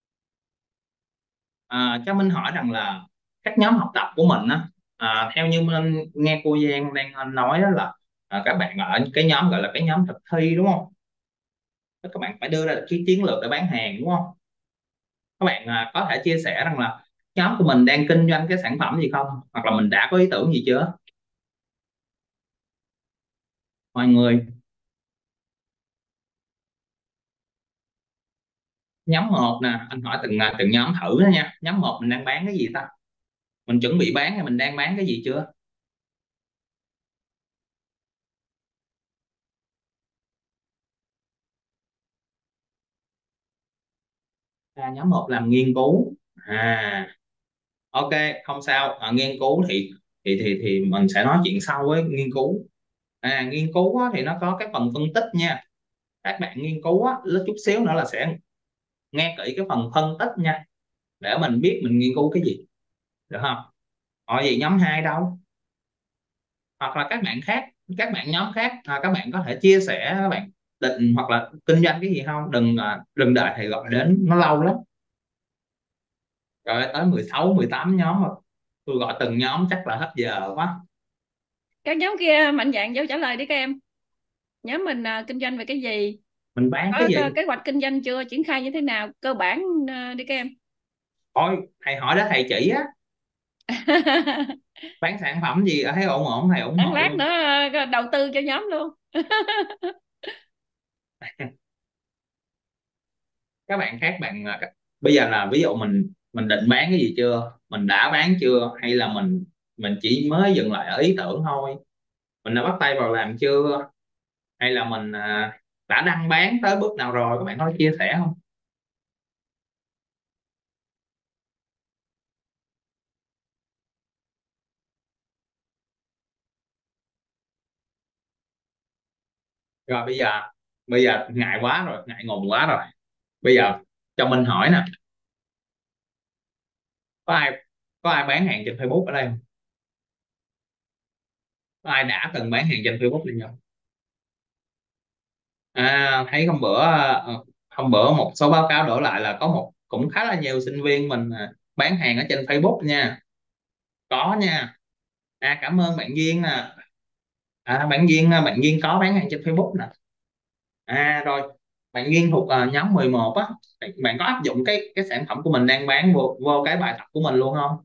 à, cho mình hỏi rằng là các nhóm học tập của mình á, à, theo như mình nghe cô Giang đang nói đó là à, các bạn ở cái nhóm gọi là cái nhóm thực thi đúng không? các bạn phải đưa ra cái chiến lược để bán hàng đúng không? Các bạn à, có thể chia sẻ rằng là nhóm của mình đang kinh doanh cái sản phẩm gì không, hoặc là mình đã có ý tưởng gì chưa mọi người? Nhóm một nè, anh hỏi từng à, từng nhóm thử đó nha. Nhóm một mình đang bán cái gì ta, mình chuẩn bị bán hay mình đang bán cái gì chưa? À, nhóm một làm nghiên cứu. À, ok, không sao. À, nghiên cứu thì thì thì thì mình sẽ nói chuyện sau với nghiên cứu. À, nghiên cứu á, thì nó có cái phần phân tích nha. Các bạn nghiên cứu á, lớp chút xíu nữa là sẽ nghe kỹ cái phần phân tích nha, để mình biết mình nghiên cứu cái gì, được không? Hỏi gì nhóm hai đâu, hoặc là các bạn khác, các bạn nhóm khác, à, các bạn có thể chia sẻ các bạn định hoặc là kinh doanh cái gì không, đừng à, đừng đợi thầy gọi đến nó lâu lắm. Rồi tới mười sáu mười tám nhóm rồi, tôi gọi từng nhóm chắc là hết giờ quá. Các nhóm kia mạnh dạn vô trả lời đi các em. Nhóm mình à, kinh doanh về cái gì, Mình bán cái có, gì? có kế hoạch kinh doanh chưa, triển khai như thế nào, cơ bản à, đi các em. Thôi thầy hỏi đó thầy chỉ á, bán sản phẩm gì thấy ổn ổn thầy ủng Ăn hộ lát luôn. nữa à, đầu tư cho nhóm luôn. Các bạn khác bạn à, bây giờ là ví dụ mình mình định bán cái gì chưa, mình đã bán chưa, hay là mình mình chỉ mới dừng lại ở ý tưởng thôi, mình đã bắt tay vào làm chưa, hay là mình à, đã đăng bán tới bước nào rồi, các bạn có chia sẻ không? Rồi bây giờ bây giờ ngại quá rồi, ngại ngùng quá rồi. Bây giờ cho mình hỏi nè, có ai có ai bán hàng trên Facebook ở đây không? Có ai đã từng bán hàng trên Facebook đi không? À, thấy hôm bữa ờ, hôm bữa một số báo cáo đổ lại là có một cũng khá là nhiều sinh viên mình à, bán hàng ở trên Facebook nha. Có nha. À, cảm ơn bạn Duyên nè. À, bạn Duyên bạn Duyên có bán hàng trên Facebook nè. À rồi, bạn Duyên thuộc à, nhóm mười một á. Bạn bạn có áp dụng cái cái sản phẩm của mình đang bán vô vô cái bài tập của mình luôn không?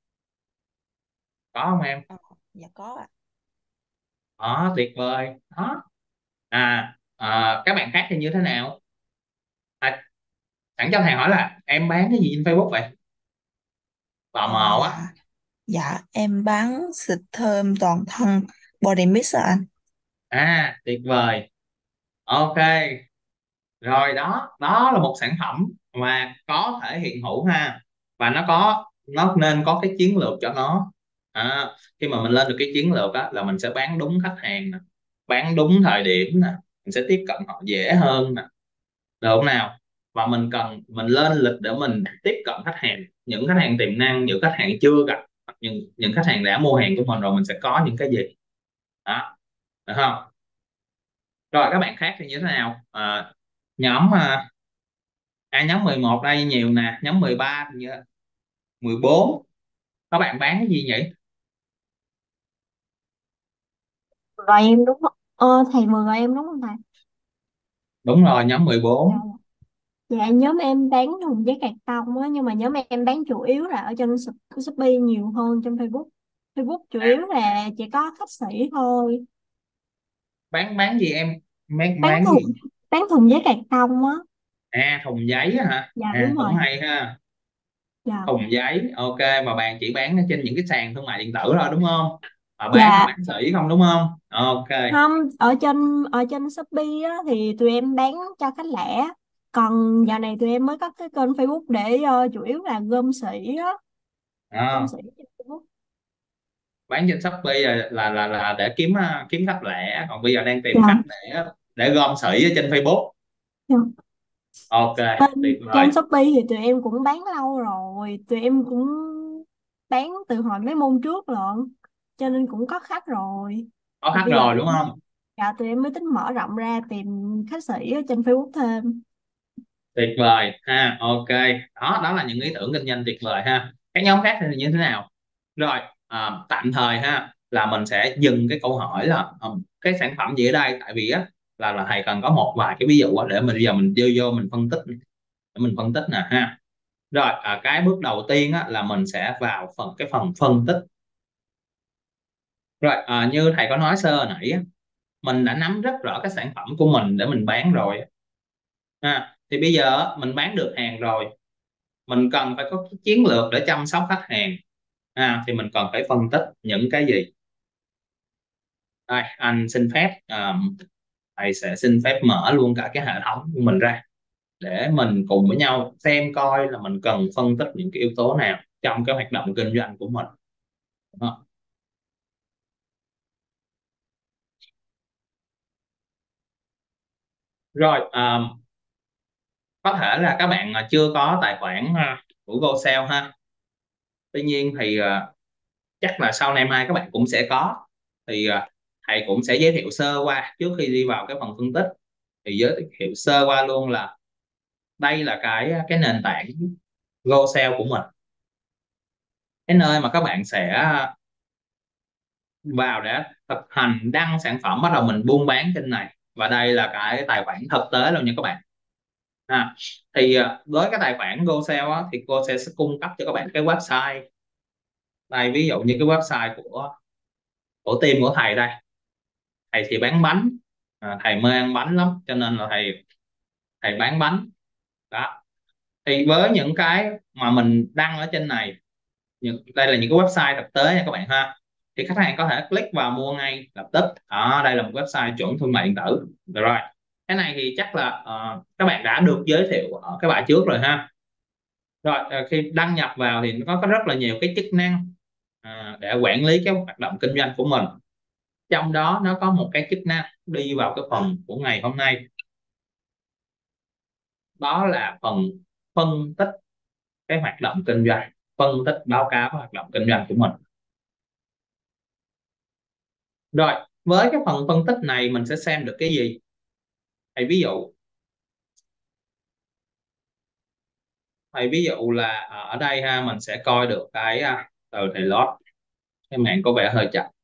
Có không em? Ờ, dạ có ạ. Đó, tuyệt vời. Đó. À, à các bạn khác thì như thế nào? À, sẵn cho thầy hỏi là em bán cái gì trên Facebook vậy? Tò Ờ, mò quá. dạ dạ em bán xịt thơm toàn thân body mist ạ anh. À, tuyệt vời. Ok, rồi đó, đó là một sản phẩm mà có thể hiện hữu ha, và nó có nó nên có cái chiến lược cho nó. À, khi mà mình lên được cái chiến lược á là mình sẽ bán đúng khách hàng nè, bán đúng thời điểm nè, mình sẽ tiếp cận họ dễ hơn nè, được không nào? Và mình cần mình lên lịch để mình tiếp cận khách hàng, những khách hàng tiềm năng, những khách hàng chưa gặp, những những khách hàng đã mua hàng của mình rồi, mình sẽ có những cái gì đó, được không? Rồi các bạn khác thì như thế nào? À, nhóm à, à, nhóm mười một đây nhiều nè, nhóm mười ba thì như mười bốn, các bạn bán cái gì nhỉ? Gọi em đúng không? Ờ, thầy mời gọi em đúng không thầy? Đúng rồi, nhóm mười Dạ, bốn. dạ nhóm em bán thùng giấy cạc tông á, nhưng mà nhóm em bán chủ yếu là ở trên Shop- Shopee nhiều hơn trên Facebook. Facebook chủ À, yếu là chỉ có khách sỉ thôi. bán bán gì em? Bán Bán bán thùng gì? bán thùng giấy cạc tông á. À, thùng giấy á hả? Dạ À, đúng cũng rồi. hay ha. Dạ. Thùng giấy, ok. Mà bạn chỉ bán ở trên những cái sàn thương mại điện tử thôi đúng không? Mà bán là Dạ bán sỉ không đúng không? Ok. không, ở trên ở trên Shopee á thì tụi em bán cho khách lẻ. Còn dạo này tụi em mới có cái kênh Facebook để ờ, chủ yếu là gom sỉ á, gom À, sỉ trên Facebook. bán trên Shopee là là là, là để kiếm à, kiếm khách lẻ, còn bây giờ đang tìm khách Dạ. để để gom sỉ ở trên Facebook. Dạ. Ok, Trên, tuyệt vời. trên Shopee thì tụi em cũng bán lâu rồi, tụi em cũng bán từ hồi mấy môn trước lận, cho nên cũng có khách rồi. Có Thì khách bây giờ rồi tụi đúng em, không? dạ, tụi em mới tính mở rộng ra tìm khách sĩ ở trên Facebook thêm. Tuyệt vời ha, ok. Đó, đó là những ý tưởng kinh doanh tuyệt vời ha. Các nhóm khác thì như thế nào? Rồi, à, tạm thời ha là mình sẽ dừng cái câu hỏi là ờ, cái sản phẩm gì ở đây, tại vì á là là thầy cần có một vài cái ví dụ để mình bây giờ mình vô vô mình phân tích để mình phân tích nè ha. Rồi à, cái bước đầu tiên á, là mình sẽ vào phần cái phần phân tích. Rồi à, như thầy có nói sơ hồi nãy á, mình đã nắm rất rõ cái sản phẩm của mình để mình bán rồi à, thì bây giờ mình bán được hàng rồi, mình cần phải có cái chiến lược để chăm sóc khách hàng à, thì mình cần phải phân tích những cái gì. Đây anh xin phép à, thầy sẽ xin phép mở luôn cả cái hệ thống của mình ra để mình cùng với nhau xem coi là mình cần phân tích những cái yếu tố nào trong cái hoạt động kinh doanh của mình. Đó. Rồi à, có thể là các bạn à, chưa có tài khoản à, của GoSale ha, tuy nhiên thì à, chắc là sau này mai các bạn cũng sẽ có, thì à, thầy cũng sẽ giới thiệu sơ qua trước khi đi vào cái phần phân tích, thì giới thiệu sơ qua luôn là đây là cái cái nền tảng GoSale của mình, cái nơi mà các bạn sẽ vào để thực hành đăng sản phẩm, bắt đầu mình buôn bán trên này, và đây là cái tài khoản thực tế luôn nha các bạn. À, thì à, với cái tài khoản GoSale á, thì GoSale sẽ cung cấp cho các bạn cái website. Đây ví dụ như cái website của của team của thầy đây, thầy thì bán bánh à, thầy mê ăn bánh lắm cho nên là thầy thầy bán bánh đó. Thì với những cái mà mình đăng ở trên này, những đây là những cái website thực tế nha các bạn ha, thì khách hàng có thể click vào mua ngay lập tức đó. Đây là một website chuẩn thương mại điện tử. Được rồi, cái này thì chắc là uh, các bạn đã được giới thiệu ở cái bài trước rồi ha. Rồi uh, khi đăng nhập vào thì nó có rất là nhiều cái chức năng uh, để quản lý cái hoạt động kinh doanh của mình, trong đó nó có một cái chức năng đi vào cái phần của ngày hôm nay, đó là phần phân tích cái hoạt động kinh doanh, phân tích báo cáo hoạt động kinh doanh của mình. Rồi với cái phần phân tích này mình sẽ xem được cái gì? Thầy ví dụ thầy ví dụ là ở đây ha, mình sẽ coi được cái từ thầy lót, cái mạng có vẻ hơi chậm.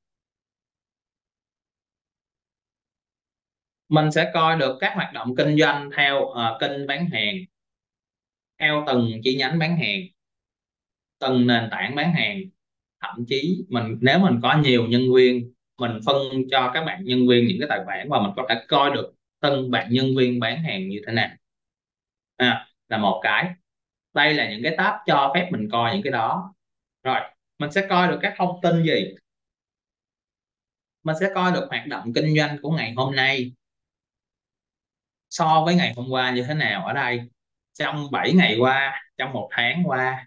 Mình sẽ coi được các hoạt động kinh doanh theo uh, kênh bán hàng, theo từng chi nhánh bán hàng, từng nền tảng bán hàng, thậm chí mình nếu mình có nhiều nhân viên, mình phân cho các bạn nhân viên những cái tài khoản và mình có thể coi được từng bạn nhân viên bán hàng như thế nào à, là một cái. Đây là những cái tab cho phép mình coi những cái đó. Rồi mình sẽ coi được các thông tin gì? Mình sẽ coi được hoạt động kinh doanh của ngày hôm nay so với ngày hôm qua như thế nào, ở đây trong bảy ngày qua, trong một tháng qua,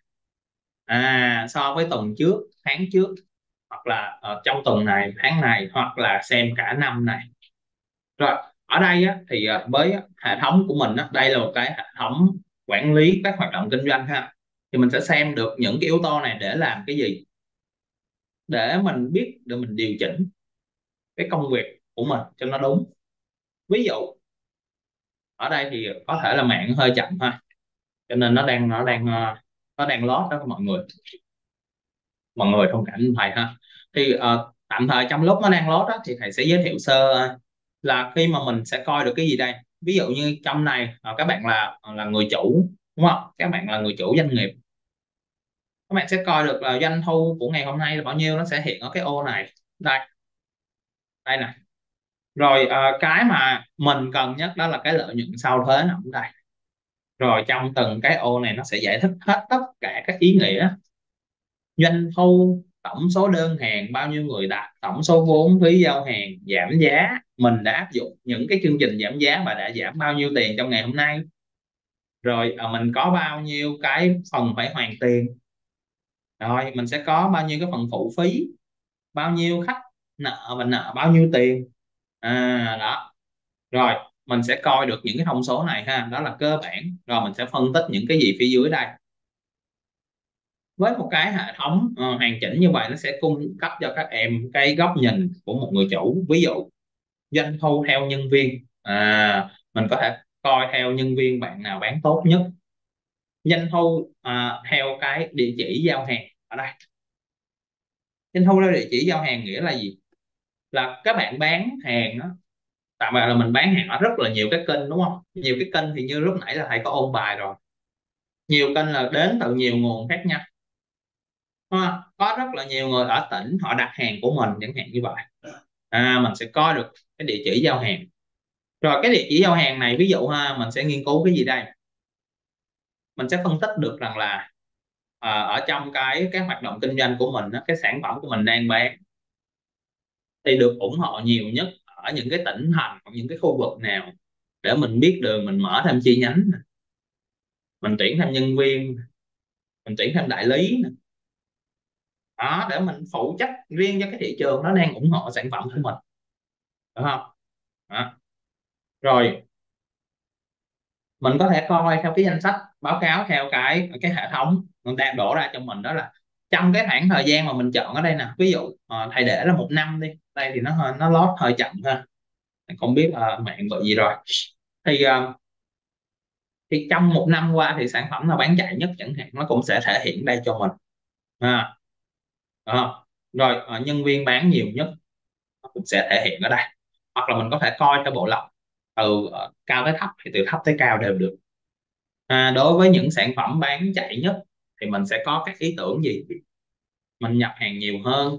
à, so với tuần trước, tháng trước, hoặc là uh, trong tuần này, tháng này, hoặc là xem cả năm này. Rồi ở đây á, thì uh, với hệ thống của mình á, đây là một cái hệ thống quản lý các hoạt động kinh doanh ha, thì mình sẽ xem được những cái yếu tố này để làm cái gì, để mình biết, để mình điều chỉnh cái công việc của mình cho nó đúng. Ví dụ ở đây thì có thể là mạng hơi chậm ha, cho nên nó đang nó đang uh, nó đang load đó mọi người mọi người thông cảm thầy ha. Thì uh, tạm thời trong lúc nó đang load đó, thì thầy sẽ giới thiệu sơ uh, là khi mà mình sẽ coi được cái gì đây. Ví dụ như trong này uh, các bạn là là người chủ, đúng không? Các bạn là người chủ doanh nghiệp, các bạn sẽ coi được là doanh thu của ngày hôm nay là bao nhiêu, nó sẽ hiện ở cái ô này đây, đây này. Rồi uh, cái mà mình cần nhất đó là cái lợi nhuận sau thuế nằm ở đây. Rồi trong từng cái ô này nó sẽ giải thích hết tất cả các ý nghĩa: doanh thu, tổng số đơn hàng, bao nhiêu người đặt, tổng số vốn, phí giao hàng, giảm giá, mình đã áp dụng những cái chương trình giảm giá và đã giảm bao nhiêu tiền trong ngày hôm nay, rồi à, mình có bao nhiêu cái phần phải hoàn tiền, rồi mình sẽ có bao nhiêu cái phần phụ phí, bao nhiêu khách nợ và nợ bao nhiêu tiền à, đó. Rồi mình sẽ coi được những cái thông số này ha, đó là cơ bản. Rồi mình sẽ phân tích những cái gì phía dưới đây. Với một cái hệ thống uh, hoàn chỉnh như vậy, nó sẽ cung cấp cho các em cái góc nhìn của một người chủ. Ví dụ doanh thu theo nhân viên, à, mình có thể coi theo nhân viên bạn nào bán tốt nhất. Doanh thu uh, theo cái địa chỉ giao hàng ở đây. Doanh thu theo địa chỉ giao hàng nghĩa là gì? Là các bạn bán hàng đó, tạm gọi là mình bán hàng ở rất là nhiều cái kênh đúng không? Nhiều cái kênh thì như lúc nãy là thầy có ôn bài rồi, nhiều kênh là đến từ nhiều nguồn khác nhau. Ha, có rất là nhiều người ở tỉnh họ đặt hàng của mình chẳng hạn như vậy. À, mình sẽ coi được cái địa chỉ giao hàng. Rồi cái địa chỉ giao hàng này, ví dụ ha, mình sẽ nghiên cứu cái gì đây? Mình sẽ phân tích được rằng là à, ở trong cái cái hoạt động kinh doanh của mình á, cái sản phẩm của mình đang bán thì được ủng hộ nhiều nhất ở những cái tỉnh thành, những cái khu vực nào, để mình biết đường mình mở thêm chi nhánh, mình tuyển thêm nhân viên, mình tuyển thêm đại lý nè. Đó, để mình phụ trách riêng cho cái thị trường nó đang ủng hộ sản phẩm của mình, đúng không? Đó. Rồi mình có thể coi theo cái danh sách báo cáo theo cái cái hệ thống người ta đổ ra cho mình, đó là trong cái khoảng thời gian mà mình chọn ở đây nè, ví dụ uh, thầy để là một năm đi, đây thì nó hơi nó lót hơi chậm ha, không biết uh, mạng bị gì rồi. Thì uh, thì trong một năm qua thì sản phẩm nào bán chạy nhất chẳng hạn, nó cũng sẽ thể hiện đây cho mình. À, đó. Rồi uh, nhân viên bán nhiều nhất nó cũng sẽ thể hiện ở đây, hoặc là mình có thể coi theo bộ lọc từ uh, cao tới thấp, thì từ thấp tới cao đều được. À, đối với những sản phẩm bán chạy nhất thì mình sẽ có các ý tưởng gì, mình nhập hàng nhiều hơn,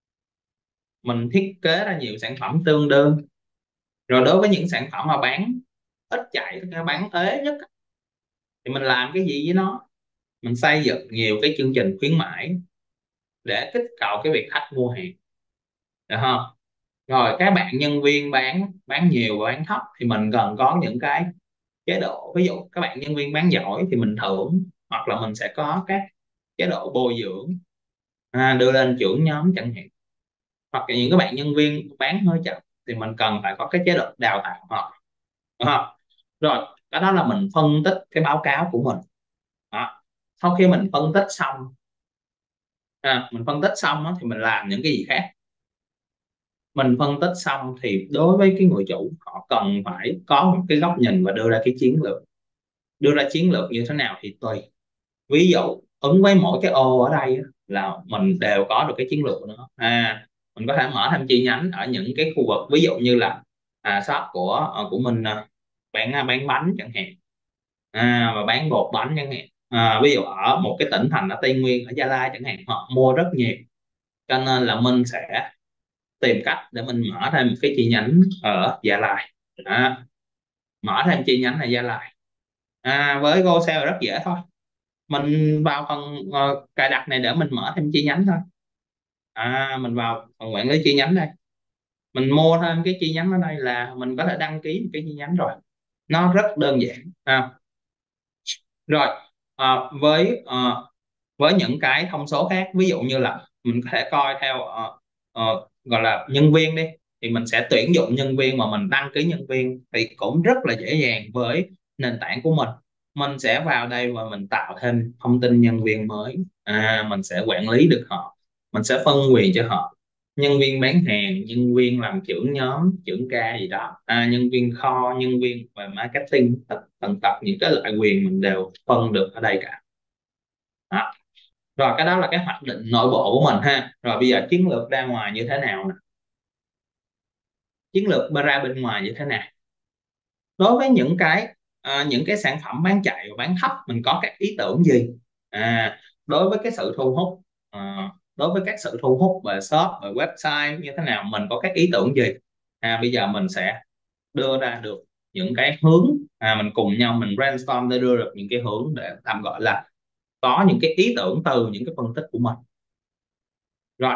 mình thiết kế ra nhiều sản phẩm tương đương. Rồi đối với những sản phẩm mà bán ít chạy, bán ế nhất, thì mình làm cái gì với nó, mình xây dựng nhiều cái chương trình khuyến mãi để kích cầu cái việc khách mua hàng, được không? Rồi các bạn nhân viên bán bán nhiều và bán thấp thì mình cần có những cái chế độ, ví dụ các bạn nhân viên bán giỏi thì mình thưởng, hoặc là mình sẽ có các chế độ bồi dưỡng, à, đưa lên trưởng nhóm chẳng hạn. Hoặc là những các bạn nhân viên bán hơi chậm thì mình cần phải có cái chế độ đào tạo họ, đúng không? Rồi cái đó là mình phân tích cái báo cáo của mình. Đó. Sau khi mình phân tích xong, à, mình phân tích xong đó, thì mình làm những cái gì khác. Mình phân tích xong thì đối với cái người chủ, họ cần phải có một cái góc nhìn và đưa ra cái chiến lược. Đưa ra chiến lược như thế nào thì tùy. Ví dụ ứng với mỗi cái ô ở đây là mình đều có được cái chiến lược của nó. À, mình có thể mở thêm chi nhánh ở những cái khu vực, ví dụ như là à, shop của của mình bán bán bánh chẳng hạn, à, và bán bột bánh chẳng hạn. À, ví dụ ở một cái tỉnh thành ở Tây Nguyên, ở Gia Lai chẳng hạn, họ mua rất nhiều, cho nên là mình sẽ tìm cách để mình mở thêm một cái chi nhánh ở Gia Lai. À, mở thêm chi nhánh ở Gia Lai. À, với GoSale rất dễ thôi, mình vào phần uh, cài đặt này để mình mở thêm chi nhánh thôi. À, mình vào phần quản lý chi nhánh đây, mình mua thêm cái chi nhánh ở đây là mình có thể đăng ký một cái chi nhánh rồi, nó rất đơn giản. À, rồi uh, với uh, với những cái thông số khác, ví dụ như là mình có thể coi theo uh, uh, gọi là nhân viên đi, thì mình sẽ tuyển dụng nhân viên, mà mình đăng ký nhân viên thì cũng rất là dễ dàng với nền tảng của mình. Mình sẽ vào đây và mình tạo thêm thông tin nhân viên mới, à, mình sẽ quản lý được họ, mình sẽ phân quyền cho họ, nhân viên bán hàng, nhân viên làm trưởng nhóm, trưởng ca gì đó, à, nhân viên kho, nhân viên về marketing, tất tần tật những cái loại quyền mình đều phân được ở đây cả. Đó. Rồi cái đó là cái hoạch định nội bộ của mình ha. Rồi bây giờ chiến lược ra ngoài như thế nào nè? Chiến lược ra bên ngoài như thế nào? Đối với những cái à, những cái sản phẩm bán chạy và bán thấp, mình có các ý tưởng gì? À, đối với cái sự thu hút, à, đối với các sự thu hút về shop, về website như thế nào, mình có các ý tưởng gì? À, bây giờ mình sẽ đưa ra được những cái hướng, à, mình cùng nhau mình brainstorm để đưa được những cái hướng, để tạm gọi là có những cái ý tưởng từ những cái phân tích của mình. Rồi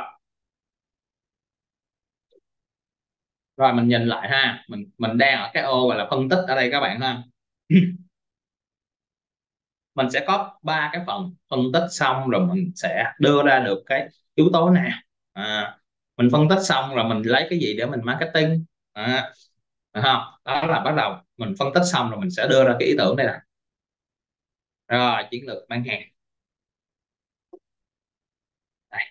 rồi mình nhìn lại ha, mình mình đang ở cái ô gọi là phân tích ở đây các bạn ha. Mình sẽ có ba cái phần phân tích xong rồi mình sẽ đưa ra được cái yếu tố nào. À, mình phân tích xong rồi mình lấy cái gì để mình marketing. À, được không? Đó là bắt đầu mình phân tích xong rồi mình sẽ đưa ra cái ý tưởng đây nè. Rồi chiến lược bán hàng đây.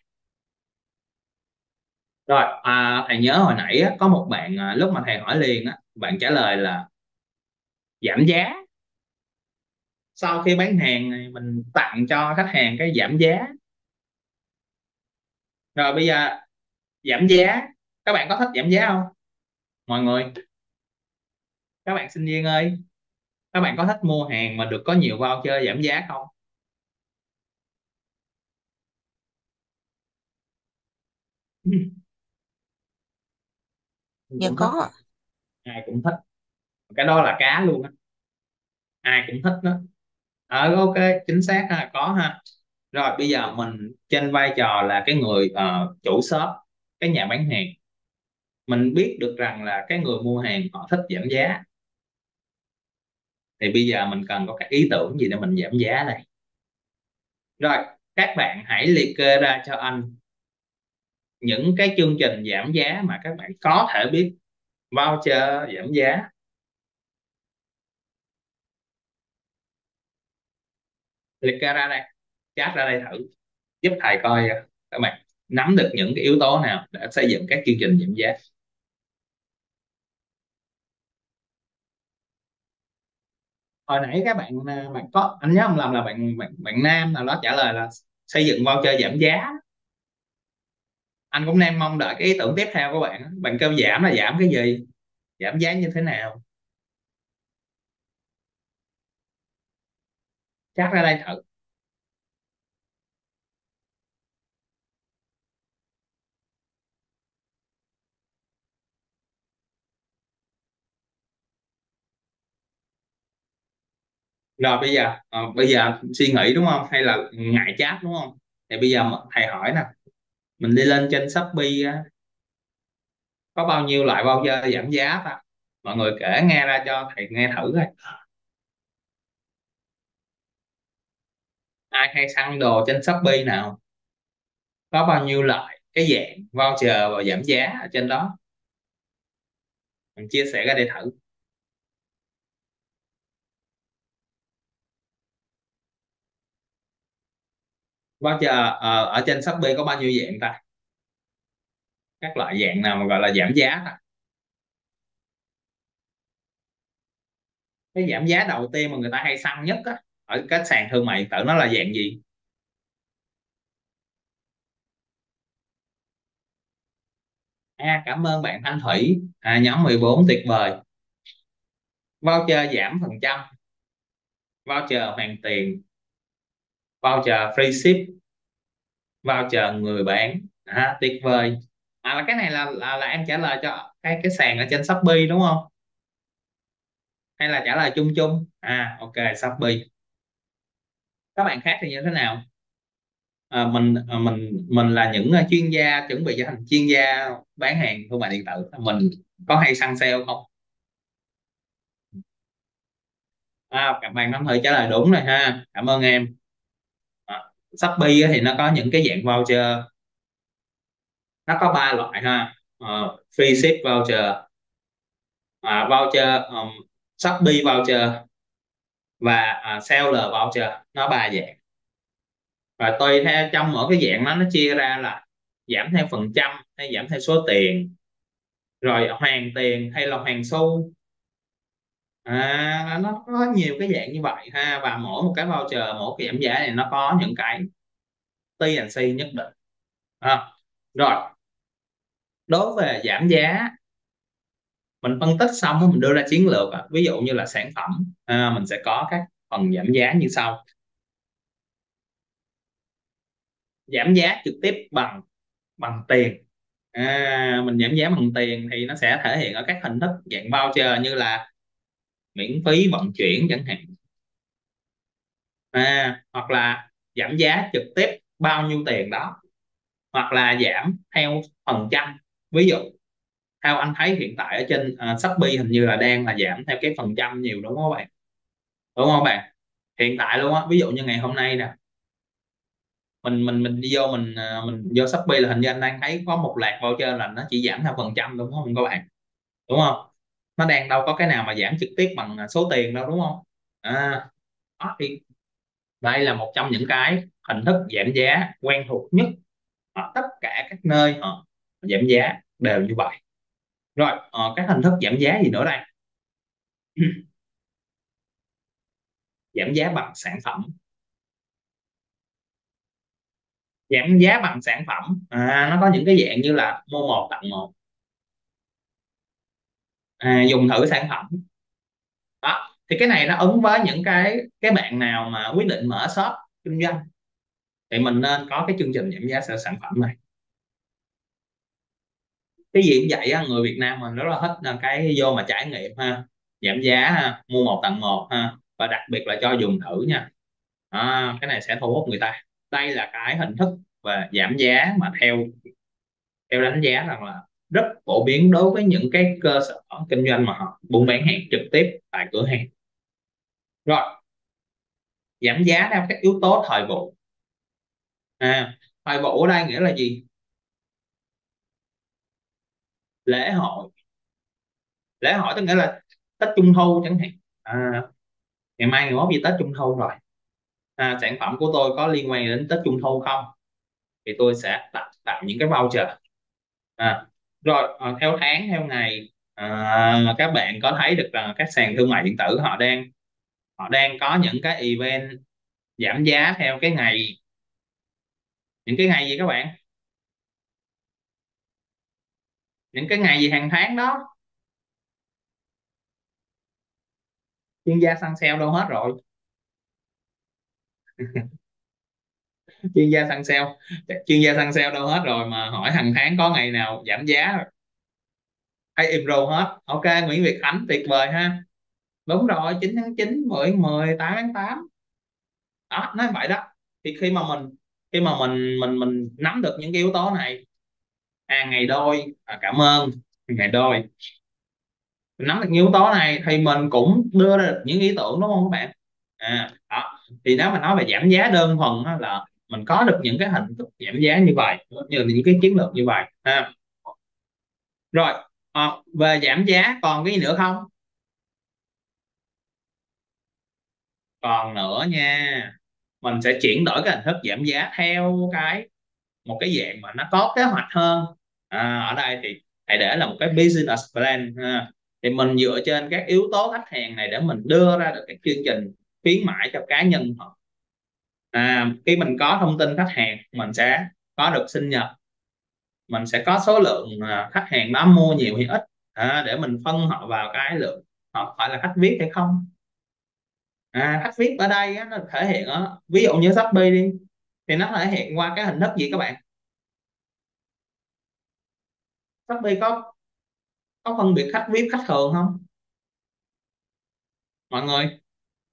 Rồi à, thầy nhớ hồi nãy á, có một bạn à, lúc mà thầy hỏi liền á, bạn trả lời là giảm giá. Sau khi bán hàng này mình tặng cho khách hàng cái giảm giá. Rồi bây giờ giảm giá, các bạn có thích giảm giá không mọi người? Các bạn sinh viên ơi, các bạn có thích mua hàng mà được có nhiều voucher giảm giá không? Mình Dạ cũng thích, có ạ. ai cũng thích, cái đó là cá luôn á, ai cũng thích đó. Ờ ok, chính xác ha, có ha. Rồi bây giờ mình trên vai trò là cái người ờ, chủ shop, cái nhà bán hàng, mình biết được rằng là cái người mua hàng họ thích giảm giá, thì bây giờ mình cần có các ý tưởng gì để mình giảm giá đây. Rồi các bạn hãy liệt kê ra cho anh những cái chương trình giảm giá mà các bạn có thể biết, voucher giảm giá. Liệt kê ra đây, chat ra đây thử, giúp thầy coi ờ, các bạn nắm được những cái yếu tố nào để xây dựng các chương trình giảm giá. Hồi nãy các bạn à, bạn có, anh nhớ không lầm là bạn bạn bạn nam nào đó trả lời là xây dựng voucher giảm giá. Anh cũng đang mong đợi cái ý tưởng tiếp theo của bạn. Bạn kêu giảm là giảm cái gì, giảm giá như thế nào, chắc ra đây thử. Rồi bây giờ ờ, bây giờ suy nghĩ đúng không, hay là ngại chat đúng không, thì bây giờ thầy hỏi nè, mình đi lên trên Shopee á, có bao nhiêu loại voucher giảm giá ta, mọi người kể nghe ra cho thầy nghe thử coi. Ai hay săn đồ trên Shopee nào, có bao nhiêu loại cái dạng voucher và giảm giá ở trên đó, mình chia sẻ ra đây thử. Voucher ờ, ở trên Shopee có bao nhiêu dạng ta, các loại dạng nào mà gọi là giảm giá ta? Cái giảm giá đầu tiên mà người ta hay săn nhất á, ở các sàn thương mại điện tử nó là dạng gì? À, cảm ơn bạn Thanh Thủy, à, nhóm mười bốn tuyệt vời. Voucher giảm phần trăm, voucher hoàn tiền, voucher free ship, voucher người bán, à, tuyệt vời. À, là cái này là, là là em trả lời cho cái cái sàn ở trên Shopee đúng không, hay là trả lời chung chung? À ok, Shopee. Các bạn khác thì như thế nào? À, mình à, mình mình là những à, chuyên gia chuẩn bị trở thành chuyên gia bán hàng thương mại điện tử, mình có hay săn sale không? À, các bạn năm thời trả lời đúng rồi ha, cảm ơn em. À, Shopee á thì nó có những cái dạng voucher, nó có ba loại ha. Ờ, free ship voucher, à, voucher um, Shopee voucher và à, seller voucher, nó ba dạng. Và tùy theo trong mỗi cái dạng đó nó chia ra là giảm theo phần trăm hay giảm theo số tiền, rồi hoàn tiền hay là hoàn xu. À, nó có nhiều cái dạng như vậy ha, và mỗi một cái voucher, mỗi cái giảm giá này nó có những cái T and C nhất định. À, rồi đối về giảm giá, mình phân tích xong mình đưa ra chiến lược. Ví dụ như là sản phẩm, à, mình sẽ có các phần giảm giá như sau. Giảm giá trực tiếp bằng bằng tiền, à, mình giảm giá bằng tiền thì nó sẽ thể hiện ở các hình thức dạng voucher như là miễn phí vận chuyển chẳng hạn, à, hoặc là giảm giá trực tiếp bao nhiêu tiền đó, hoặc là giảm theo phần trăm. Ví dụ theo anh thấy hiện tại ở trên uh, Shopee hình như là đang là giảm theo cái phần trăm nhiều đúng không bạn, đúng không bạn? Hiện tại luôn á, ví dụ như ngày hôm nay nè, mình mình mình đi vô mình uh, mình vô Shopee là hình như anh đang thấy có một loạt voucher là nó chỉ giảm theo phần trăm đúng không các bạn, đúng không? Nó đang đâu có cái nào mà giảm trực tiếp bằng uh, số tiền đâu đúng không? À, đó thì đây là một trong những cái hình thức giảm giá quen thuộc nhất ở tất cả các nơi họ giảm giá đều như vậy. Rồi ờ, các hình thức giảm giá gì nữa đây? Giảm giá bằng sản phẩm, giảm giá bằng sản phẩm, à, nó có những cái dạng như là mua một tặng một, à, dùng thử sản phẩm, Đó thì cái này nó ứng với những cái cái bạn nào mà quyết định mở shop kinh doanh thì mình nên có cái chương trình giảm giá sản sản phẩm này. Cái gì cũng vậy á, người Việt Nam mình rất là thích là cái vô mà trải nghiệm ha, giảm giá ha, mua một tặng một ha, và đặc biệt là cho dùng thử nha. À, cái này sẽ thu hút người ta. Đây là cái hình thức về giảm giá mà theo theo đánh giá rằng là rất phổ biến đối với những cái cơ sở kinh doanh mà họ buôn bán hàng trực tiếp tại cửa hàng. Rồi, giảm giá theo các yếu tố thời vụ. À, thời vụ ở đây nghĩa là gì? Lễ hội. Lễ hội tức nghĩa là Tết Trung Thu chẳng hạn. À, ngày mai ngày mốt gì Tết Trung Thu rồi. À, sản phẩm của tôi có liên quan đến Tết Trung Thu không? Thì tôi sẽ tạo, tạo những cái voucher. À, rồi à, theo tháng theo ngày, à, các bạn có thấy được rằng các sàn thương mại điện tử họ đang họ đang có những cái event giảm giá theo cái ngày. Những cái ngày gì các bạn? Những cái ngày gì hàng tháng đó. Chuyên gia săn sale đâu hết rồi? chuyên gia săn sale chuyên gia săn sale đâu hết rồi mà hỏi hàng tháng có ngày nào giảm giá rồi. Hay im ru hết. Ok, Nguyễn Việt Khánh tuyệt vời ha. Đúng rồi, chín tháng chín, mười mười, tám tháng tám. Đó, nói vậy đó. Thì khi mà mình khi mà mình mình mình nắm được những cái yếu tố này, à ngày đôi, à, cảm ơn ngày đôi, mình nắm được những yếu tố này thì mình cũng đưa ra được những ý tưởng, đúng không các bạn? À đó. Thì nếu mà nói về giảm giá đơn thuần á, là mình có được những cái hình thức giảm giá như vậy, như là những cái chiến lược như vậy ha. Rồi, à, về giảm giá còn cái gì nữa không? Còn nữa nha, mình sẽ chuyển đổi cái hình thức giảm giá theo cái một cái dạng mà nó có kế hoạch hơn. À, ở đây thì hãy để là một cái business plan ha. Thì mình dựa trên các yếu tố khách hàng này để mình đưa ra được cái chương trình khuyến mãi cho cá nhân họ. À, khi mình có thông tin khách hàng, mình sẽ có được sinh nhật, mình sẽ có số lượng à, khách hàng đó mua nhiều hay ít, à, để mình phân họ vào cái lượng họ phải là khách viết hay không. À, khách viết ở đây á, nó thể hiện ở ví dụ như Shopee đi, thì nó thể hiện qua cái hình thức gì các bạn? Shopee có có phân biệt khách vi ai pi khách thường không mọi người?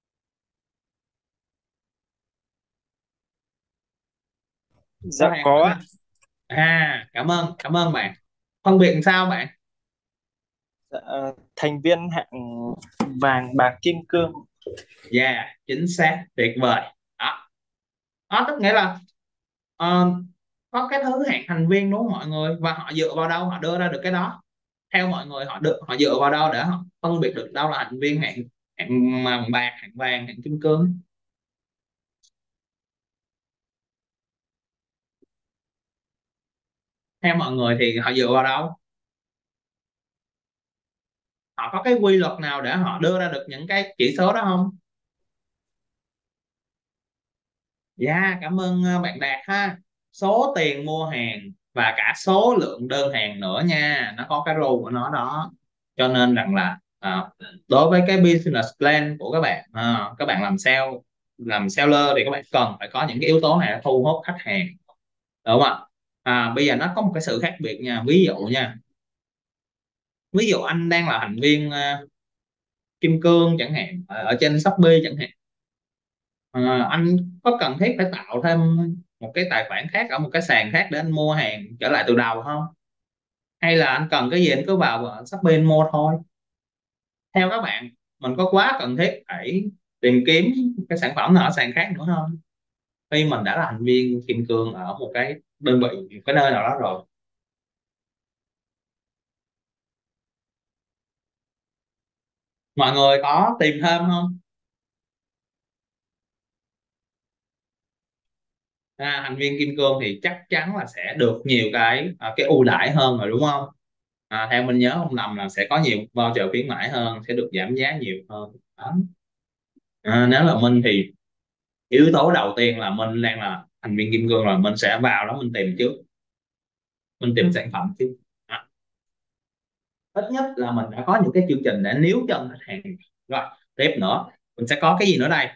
Có Dạ hay có hỏi ạ. không? À, cảm ơn cảm ơn bạn. Phân biệt làm sao bạn? Dạ, ờ, thành viên hạng vàng bạc kim cương. Dạ, yeah, chính xác, tuyệt vời. Đó, đó tức nghĩa là ờ, có cái thứ hạng thành viên đúng không mọi người, và họ dựa vào đâu họ đưa ra được cái đó? Theo mọi người họ được họ dựa vào đâu để họ phân biệt được đâu là thành viên hạng hạng vàng bạc, hạng vàng, hạng kim cương? Theo mọi người thì họ dựa vào đâu? Họ có cái quy luật nào để họ đưa ra được những cái chỉ số đó không? Dạ, cảm ơn ờ, bạn Đạt ha. Số tiền mua hàng và cả số lượng đơn hàng nữa nha, nó có cái role của nó đó. Cho nên rằng là à, đối với cái business plan của các bạn, à, các bạn làm sale làm seller thì các bạn cần phải có những cái yếu tố này để thu hút khách hàng, đúng không ạ? À, bây giờ nó có một cái sự khác biệt nha. Ví dụ nha, ví dụ anh đang là thành viên ờ, kim cương chẳng hạn, ở, ở trên Shopee chẳng hạn. Ờ, anh có cần thiết phải tạo thêm một cái tài khoản khác ở một cái sàn khác để anh mua hàng trở lại từ đầu không? Hay là anh cần cái gì anh cứ vào Shopee anh mua thôi? Theo các bạn, mình có quá cần thiết phải tìm kiếm cái sản phẩm nào ở sàn khác nữa không, khi mình đã là thành viên kim cương ở một cái đơn vị, một cái nơi nào đó rồi? Mọi người có tìm thêm không? À, thành viên kim cương thì chắc chắn là sẽ được nhiều cái à, cái ưu đãi hơn rồi đúng không? À, theo mình nhớ không lầm là sẽ có nhiều voucher khuyến mãi hơn, sẽ được giảm giá nhiều hơn đó. À, nếu là mình thì yếu tố đầu tiên là mình đang là thành viên kim cương rồi, mình sẽ vào đó mình tìm trước, mình tìm sản phẩm trước. À, ít nhất là mình đã có những cái chương trình để níu chân khách hàng rồi. tiếp nữa mình sẽ có cái gì nữa đây,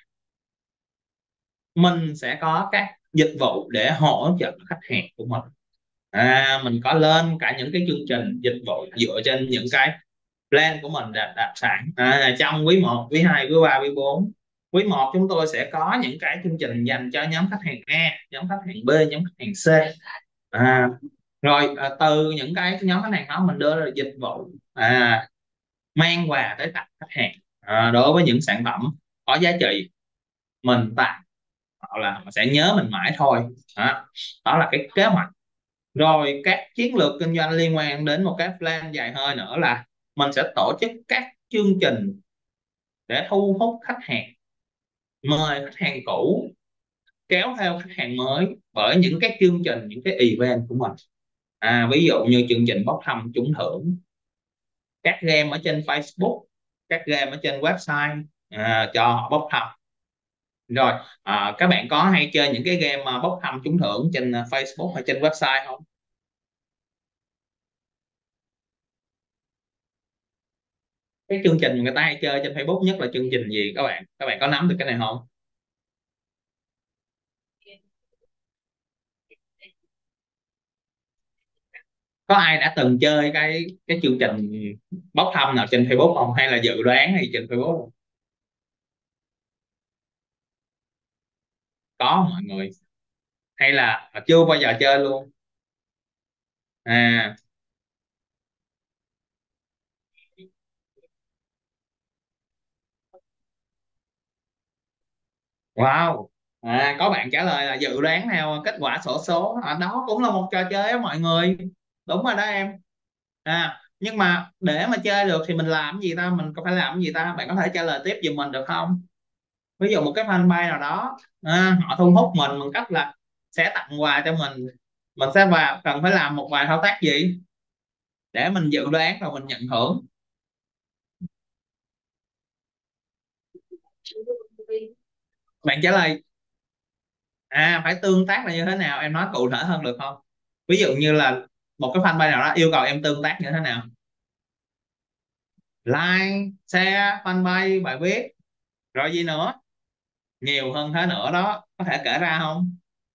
mình sẽ có các dịch vụ để hỗ trợ khách hàng của mình. À, mình có lên cả những cái chương trình dịch vụ dựa trên những cái plan của mình đạt đạt sẵn. À, trong quý một, quý hai, quý ba, quý bốn, quý một chúng tôi sẽ có những cái chương trình dành cho nhóm khách hàng A, nhóm khách hàng B, nhóm khách hàng C. À, rồi à, từ những cái nhóm khách hàng đó mình đưa ra dịch vụ à, mang quà tới tặng khách hàng à, đối với những sản phẩm có giá trị mình tặng họ là họ sẽ nhớ mình mãi thôi. Đó, đó là cái kế hoạch. Rồi các chiến lược kinh doanh liên quan đến một cái plan dài hơi nữa là mình sẽ tổ chức các chương trình để thu hút khách hàng, mời khách hàng cũ kéo theo khách hàng mới bởi những cái chương trình, những cái event của mình. À, ví dụ như chương trình bốc thăm trúng thưởng, các game ở trên Facebook, các game ở trên website à, cho họ bốc thăm. Rồi à, các bạn có hay chơi những cái game mà bốc thăm trúng thưởng trên Facebook hay trên website không? Cái chương trình người ta hay chơi trên Facebook nhất là chương trình gì các bạn? Các bạn có nắm được cái này không? Có ai đã từng chơi cái cái chương trình bốc thăm nào trên Facebook không, hay là dự đoán hay trên Facebook không? Có mọi người, hay là chưa bao giờ chơi luôn? À, wow. À, có bạn trả lời là dự đoán theo kết quả xổ số à, đó cũng là một trò chơi đó mọi người. Đúng rồi đó em. À, nhưng mà để mà chơi được thì mình làm cái gì ta, mình có phải làm cái gì ta, bạn có thể trả lời tiếp giùm mình được không? Ví dụ một cái fanpage nào đó à, họ thu hút mình bằng cách là sẽ tặng quà cho mình mình sẽ vào cần phải làm một vài thao tác gì để mình dự đoán và mình nhận thưởng. Bạn trả lời. À, phải tương tác là như thế nào, em nói cụ thể hơn được không? Ví dụ như là một cái fanpage nào đó yêu cầu em tương tác như thế nào? Like, share fanpage, bài viết, rồi gì nữa, nhiều hơn thế nữa đó, có thể kể ra không?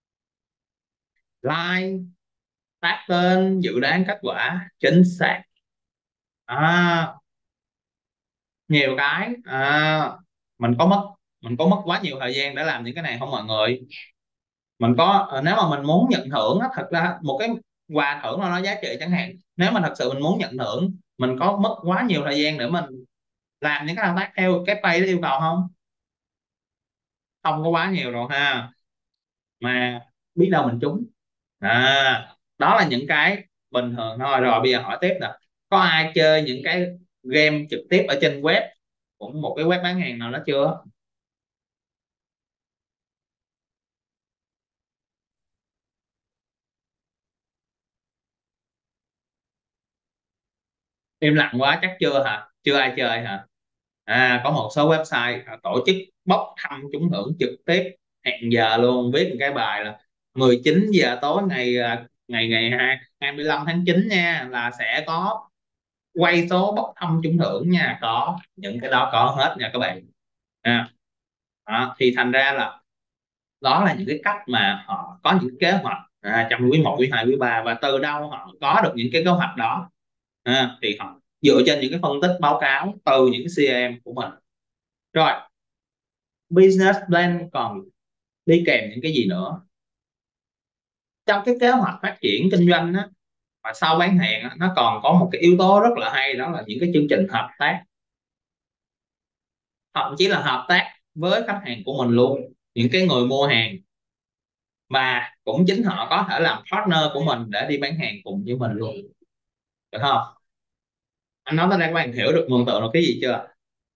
Like, tag tên, dự đoán kết quả, chính xác. À, nhiều cái à, mình có mất mình có mất quá nhiều thời gian để làm những cái này không mọi người? Mình có ờ, nếu mà mình muốn nhận thưởng á, thật ra một cái quà thưởng nào nó giá trị chẳng hạn, nếu mà thật sự mình muốn nhận thưởng mình có mất quá nhiều thời gian để mình làm những cái thao tác theo cái pay đó yêu cầu không? Không có quá nhiều rồi ha, mà biết đâu mình trúng. À, đó là những cái bình thường thôi. Rồi bây giờ hỏi tiếp nè, có ai chơi những cái game trực tiếp ở trên web của một cái web bán hàng nào đó chưa? Im lặng quá, chắc chưa hả, chưa ai chơi hả? À, có một số website họ tổ chức bốc thăm trúng thưởng trực tiếp, hẹn giờ luôn, viết một cái bài là mười chín giờ tối ngày à, ngày ngày hai hai mươi lăm tháng chín nha, là sẽ có quay số bốc thăm trúng thưởng nha, có những cái đó có hết nha các bạn. À, đó, thì thành ra là đó là những cái cách mà họ có những kế hoạch à, trong quý một, quý hai, quý ba, và từ đâu họ có được những cái kế hoạch đó à, thì họ dựa trên những cái phân tích báo cáo từ những cái xê em của mình. Rồi business plan còn đi kèm những cái gì nữa trong cái kế hoạch phát triển kinh doanh á, và sau bán hàng á, nó còn có một cái yếu tố rất là hay, đó là những cái chương trình hợp tác, thậm chí là hợp tác với khách hàng của mình luôn, những cái người mua hàng, và cũng chính họ có thể làm partner của mình để đi bán hàng cùng với mình luôn, được không? Anh nói tới đây các bạn hiểu được mường tượng được cái gì chưa?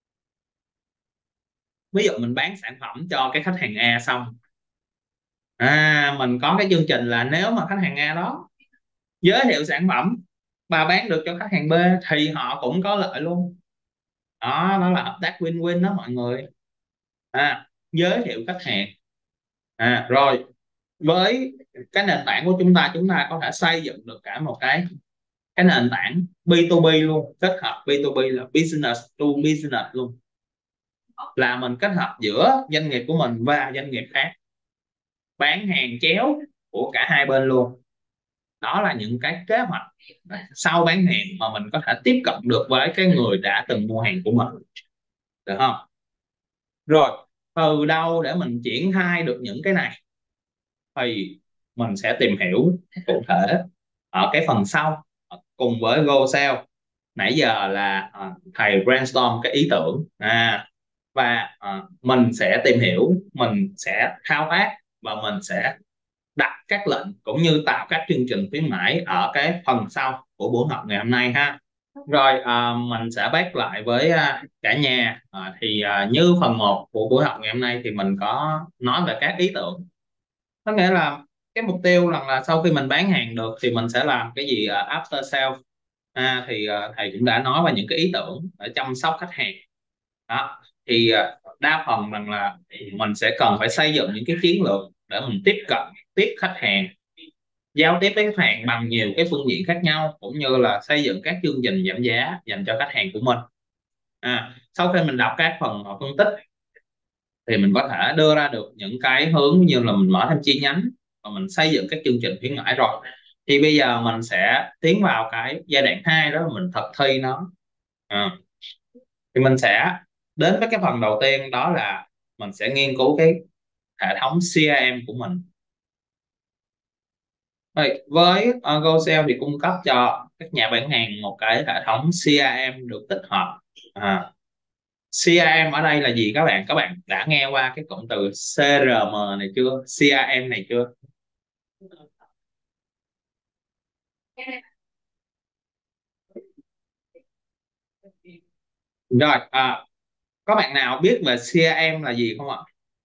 Ví dụ mình bán sản phẩm cho cái khách hàng A xong à, mình có cái chương trình là nếu mà khách hàng A đó giới thiệu sản phẩm và bán được cho khách hàng B thì họ cũng có lợi luôn. Đó, đó là hợp tác win-win đó mọi người. À, giới thiệu khách hàng à, rồi với cái nền tảng của chúng ta chúng ta có thể xây dựng được cả một cái cái nền tảng bê hai bê luôn, kết hợp bê hai bê là business to business luôn. là mình kết hợp giữa doanh nghiệp của mình và doanh nghiệp khác, bán hàng chéo của cả hai bên luôn. Đó là những cái kế hoạch sau bán hàng mà mình có thể tiếp cận được với cái người đã từng mua hàng của mình, được không? Rồi từ đâu để mình triển khai được những cái này thì mình sẽ tìm hiểu cụ thể ở cái phần sau cùng với Go Sale. Nãy giờ là à, thầy brainstorm cái ý tưởng à, và à, mình sẽ tìm hiểu, mình sẽ thao tác và mình sẽ đặt các lệnh cũng như tạo các chương trình khuyến mãi ở cái phần sau của buổi học ngày hôm nay ha. Rồi à, mình sẽ back lại với à, cả nhà à, thì à, như phần một của buổi học ngày hôm nay thì mình có nói về các ý tưởng. Có nghĩa là cái mục tiêu rằng là sau khi mình bán hàng được thì mình sẽ làm cái gì à, after sale. À, thì à, thầy cũng đã nói về những cái ý tưởng để chăm sóc khách hàng. Đó thì à, đa phần rằng là mình sẽ cần phải xây dựng những cái chiến lược để mình tiếp cận tiếp khách hàng, giao tiếp với khách hàng bằng nhiều cái phương diện khác nhau, cũng như là xây dựng các chương trình giảm giá dành cho khách hàng của mình. À, sau khi mình đọc các phần phân tích thì mình có thể đưa ra được những cái hướng như là mình mở thêm chi nhánh và mình xây dựng các chương trình khuyến mãi. Rồi thì bây giờ mình sẽ tiến vào cái giai đoạn hai, đó là mình thực thi nó. À, thì mình sẽ đến với cái phần đầu tiên, đó là mình sẽ nghiên cứu cái hệ thống xê rờ em của mình. Rồi, với uh, GoSale thì cung cấp cho các nhà bán hàng một cái hệ thống xê rờ em được tích hợp. À, xê rờ em ở đây là gì các bạn? Các bạn đã nghe qua cái cụm từ xê rờ em này chưa? xê rờ em này chưa? Rồi, à, có bạn nào biết về xê rờ em là gì không ạ?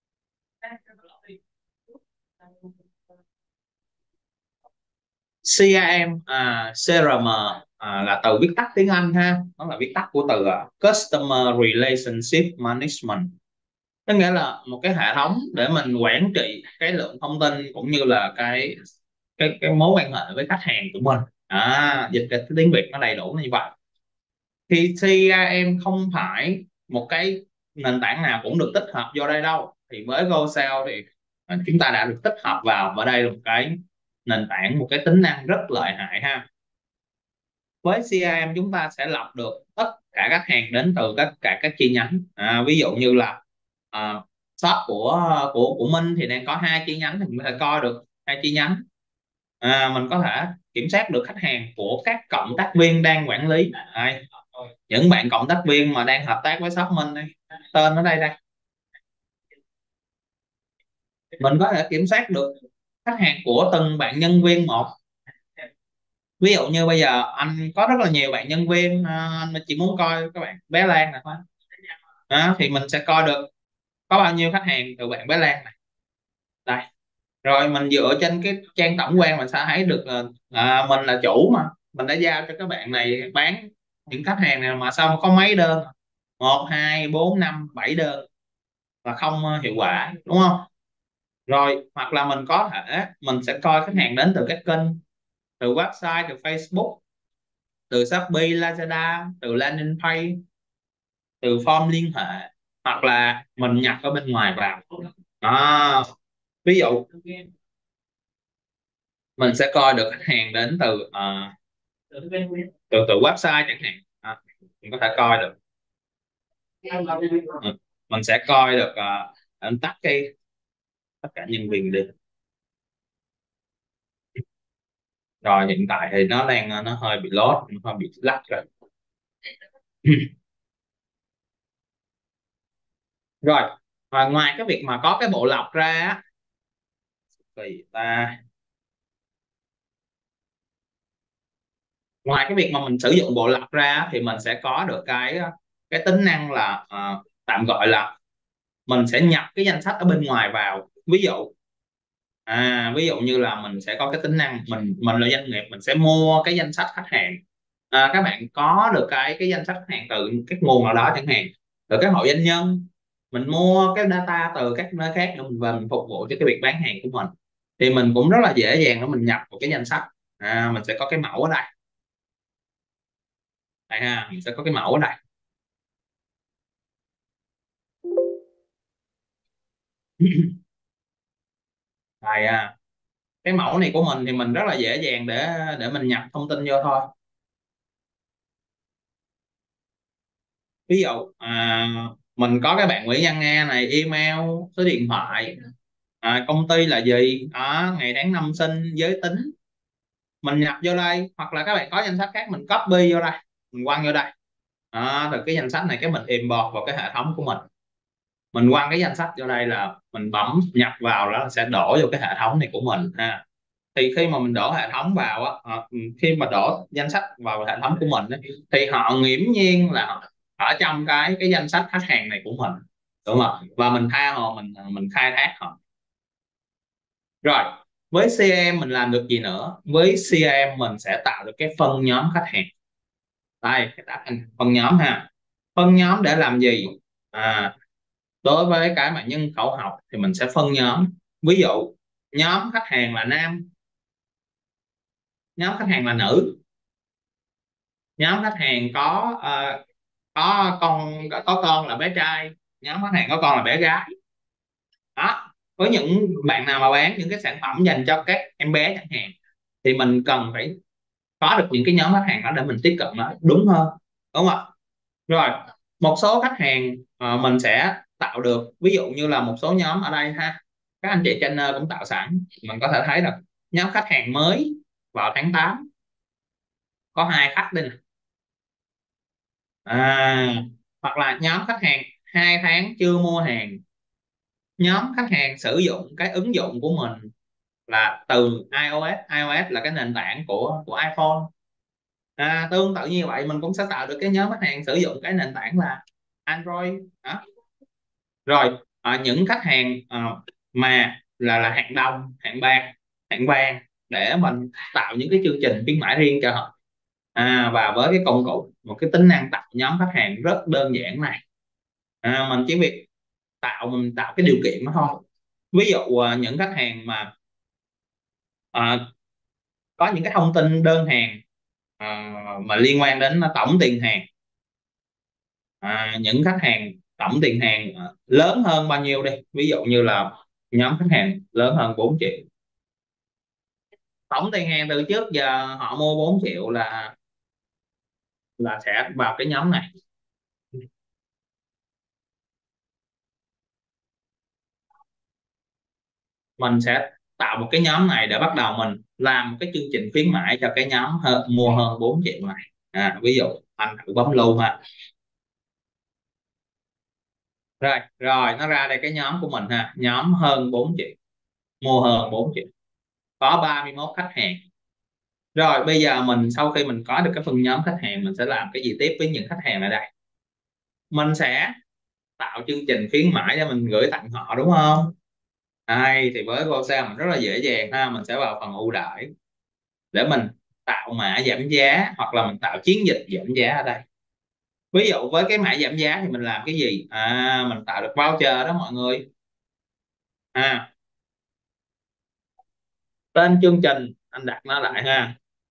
xê rờ em, à, xê rờ em à, là từ viết tắt tiếng Anh ha, nó là viết tắt của từ uh, Customer Relationship Management. Có nghĩa là một cái hệ thống để mình quản trị cái lượng thông tin cũng như là cái cái cái mối quan hệ với khách hàng của mình. À, dịch ra tiếng Việt nó đầy đủ như vậy. Thì xê rờ em không phải một cái nền tảng nào cũng được tích hợp vô đây đâu. Thì với GoSale thì à, chúng ta đã được tích hợp vào, và đây là một cái nền tảng, một cái tính năng rất lợi hại ha. Với xê rờ em chúng ta sẽ lọc được tất cả các hàng đến từ tất cả các chi nhánh. À, ví dụ như là à, shop của của của Minh thì đang có hai chi nhánh, thì mình có thể coi được hai chi nhánh. À, mình có thể kiểm soát được khách hàng của các cộng tác viên đang quản lý. À, những bạn cộng tác viên mà đang hợp tác với shop Minh đây, tên ở đây đây, mình có thể kiểm soát được khách hàng của từng bạn nhân viên một. Ví dụ như bây giờ anh có rất là nhiều bạn nhân viên, à, anh chỉ muốn coi các bạn bé Lan này thôi. Đó, thì mình sẽ coi được có bao nhiêu khách hàng từ bạn bé Lan này đây. Rồi mình dựa trên cái trang tổng quan mình sẽ thấy được à, mình là chủ mà mình đã giao cho các bạn này bán những khách hàng này mà sao có mấy đơn, một hai bốn năm bảy đơn và không uh, hiệu quả, đúng không? Rồi hoặc là mình có thể mình sẽ coi khách hàng đến từ các kênh, từ website, từ Facebook, từ Shopee, Lazada, từ landing page, từ form liên hệ, hoặc là mình nhập ở bên ngoài vào. Đó. Ví dụ mình sẽ coi được khách hàng đến từ uh, từ từ website chẳng hạn. À, mình có thể coi được. Ừ. Mình sẽ coi được uh, anh tắt cái tất cả nhân viên đi. Rồi hiện tại thì nó đang nó hơi bị lót, nó hơi bị lắc rồi. Rồi và ngoài cái việc mà có cái bộ lọc ra á, thì ta ngoài cái việc mà mình sử dụng bộ lọc ra thì mình sẽ có được cái cái tính năng là uh, tạm gọi là mình sẽ nhập cái danh sách ở bên ngoài vào. Ví dụ à, ví dụ như là mình sẽ có cái tính năng mình mình là doanh nghiệp, mình sẽ mua cái danh sách khách hàng. À, các bạn có được cái cái danh sách khách hàng từ các nguồn nào đó chẳng hạn, từ các hộ doanh nhân, mình mua cái data từ các nơi khác để mình về mình phục vụ cho cái việc bán hàng của mình, thì mình cũng rất là dễ dàng để mình nhập một cái danh sách. À, mình sẽ có cái mẫu ở đây đây ha, mình sẽ có cái mẫu ở đây. Rồi à, cái mẫu này của mình thì mình rất là dễ dàng để để mình nhập thông tin vô thôi. Ví dụ à, mình có cái bạn Nguyễn Văn Nga này, email, số điện thoại, à, công ty là gì đó, ngày tháng năm sinh, giới tính, mình nhập vô đây. Hoặc là các bạn có danh sách khác mình copy vô đây, mình quăng vô đây. Đó, từ cái danh sách này cái mình import vào cái hệ thống của mình mình quăng cái danh sách vô đây là mình bấm nhập vào, đó sẽ đổ vô cái hệ thống này của mình ha. Thì khi mà mình đổ hệ thống vào á, ờ, khi mà đổ danh sách vào hệ thống của mình á, thì họ nghiễm nhiên là họ ở trong cái cái danh sách khách hàng này của mình, đúng không? Và mình tha hồ mình mình khai thác họ. Rồi với xê em mình làm được gì nữa? Với xê em mình sẽ tạo được cái phân nhóm khách hàng. Đây, cái tạo thành phân nhóm ha. Phân nhóm để làm gì? À, đối với cái mà nhân khẩu học thì mình sẽ phân nhóm. Ví dụ nhóm khách hàng là nam, nhóm khách hàng là nữ, nhóm khách hàng có ờ, có con có, có con là bé trai, nhóm khách hàng có con là bé gái. Đó, với những bạn nào mà bán những cái sản phẩm dành cho các em bé chẳng hạn, thì mình cần phải có được những cái nhóm khách hàng đó để mình tiếp cận nó đúng hơn, đúng không ạ? Rồi một số khách hàng ờ, mình sẽ tạo được, ví dụ như là một số nhóm ở đây ha, các anh chị trainer cũng tạo sẵn. Mình có thể thấy được nhóm khách hàng mới vào tháng tám có hai khách đây nè. À, hoặc là nhóm khách hàng hai tháng chưa mua hàng, nhóm khách hàng sử dụng cái ứng dụng của mình là từ iOS. iOS là cái nền tảng của của iPhone. À, tương tự như vậy mình cũng sẽ tạo được cái nhóm khách hàng sử dụng cái nền tảng là Android đó. Rồi à, những khách hàng à, mà là là hạng đồng, hạng bạc, hạng vàng, để mình tạo những cái chương trình khuyến mãi riêng cho họ. À, và với cái công cụ, một cái tính năng tạo nhóm khách hàng rất đơn giản này, à, mình chỉ việc tạo mình tạo cái điều kiện đó thôi. Ví dụ à, những khách hàng mà à, có những cái thông tin đơn hàng à, mà liên quan đến tổng tiền hàng, à, những khách hàng tổng tiền hàng à, lớn hơn bao nhiêu đi, ví dụ như là nhóm khách hàng lớn hơn bốn triệu, tổng tiền hàng từ trước giờ họ mua bốn triệu là là sẽ vào cái nhóm này. Mình sẽ tạo một cái nhóm này để bắt đầu mình làm một cái chương trình khuyến mãi cho cái nhóm hơn, mua hơn bốn triệu này. À, ví dụ anh thử bấm lưu ha. Rồi rồi nó ra đây cái nhóm của mình ha, nhóm hơn bốn triệu, mua hơn bốn triệu, có ba mươi mốt khách hàng. Rồi bây giờ mình sau khi mình có được cái phân nhóm khách hàng, mình sẽ làm cái gì tiếp với những khách hàng ở đây? Mình sẽ tạo chương trình khuyến mãi cho mình gửi tặng họ, đúng không? Đây thì với Gosa mình rất là dễ dàng ha, mình sẽ vào phần ưu đãi để mình tạo mã giảm giá, hoặc là mình tạo chiến dịch giảm giá ở đây. Ví dụ với cái mã giảm giá thì mình làm cái gì? À, mình tạo được voucher đó mọi người. À, tên chương trình anh đặt nó lại ha,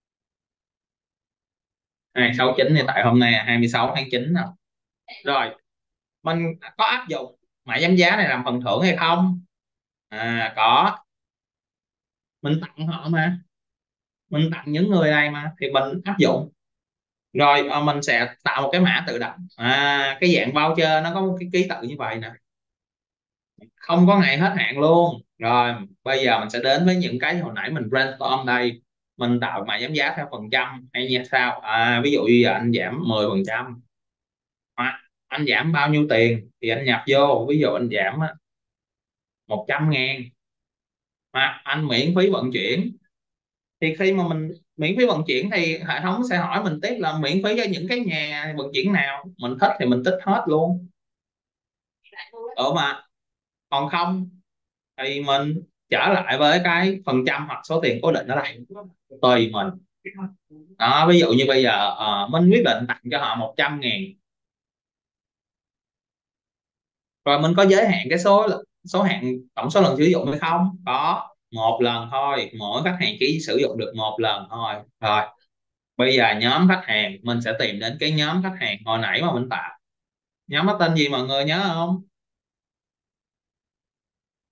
hai sáu chín thì tại hôm nay là hai mươi sáu tháng chín rồi. Rồi mình có áp dụng mã giảm giá này làm phần thưởng hay không? À có, mình tặng họ mà, mình tặng những người này mà, thì mình áp dụng. Rồi à, mình sẽ tạo một cái mã tự động, à, cái dạng voucher nó có một cái ký tự như vậy nè, không có ngày hết hạn luôn. Rồi bây giờ mình sẽ đến với những cái hồi nãy mình brainstorm đây. Mình tạo mã giảm giá theo phần trăm hay như sao? À, ví dụ như giờ anh giảm mười phần trăm, à, anh giảm bao nhiêu tiền thì anh nhập vô. Ví dụ anh giảm một trăm ngàn, mà anh miễn phí vận chuyển. Thì khi mà mình miễn phí vận chuyển thì hệ thống sẽ hỏi mình tiếp là miễn phí cho những cái nhà vận chuyển nào, mình thích thì mình tích hết luôn. Ở mà còn không thì mình trở lại với cái phần trăm hoặc số tiền cố định ở đây, tùy mình. Đó, ví dụ như bây giờ uh, mình quyết định tặng cho họ một trăm ngàn, rồi mình có giới hạn cái số số hạn tổng số lần sử dụng hay không? Có, một lần thôi, mỗi khách hàng chỉ sử dụng được một lần thôi. Rồi bây giờ nhóm khách hàng mình sẽ tìm đến cái nhóm khách hàng hồi nãy mà mình tạo. Nhóm nó tên gì mọi người nhớ không?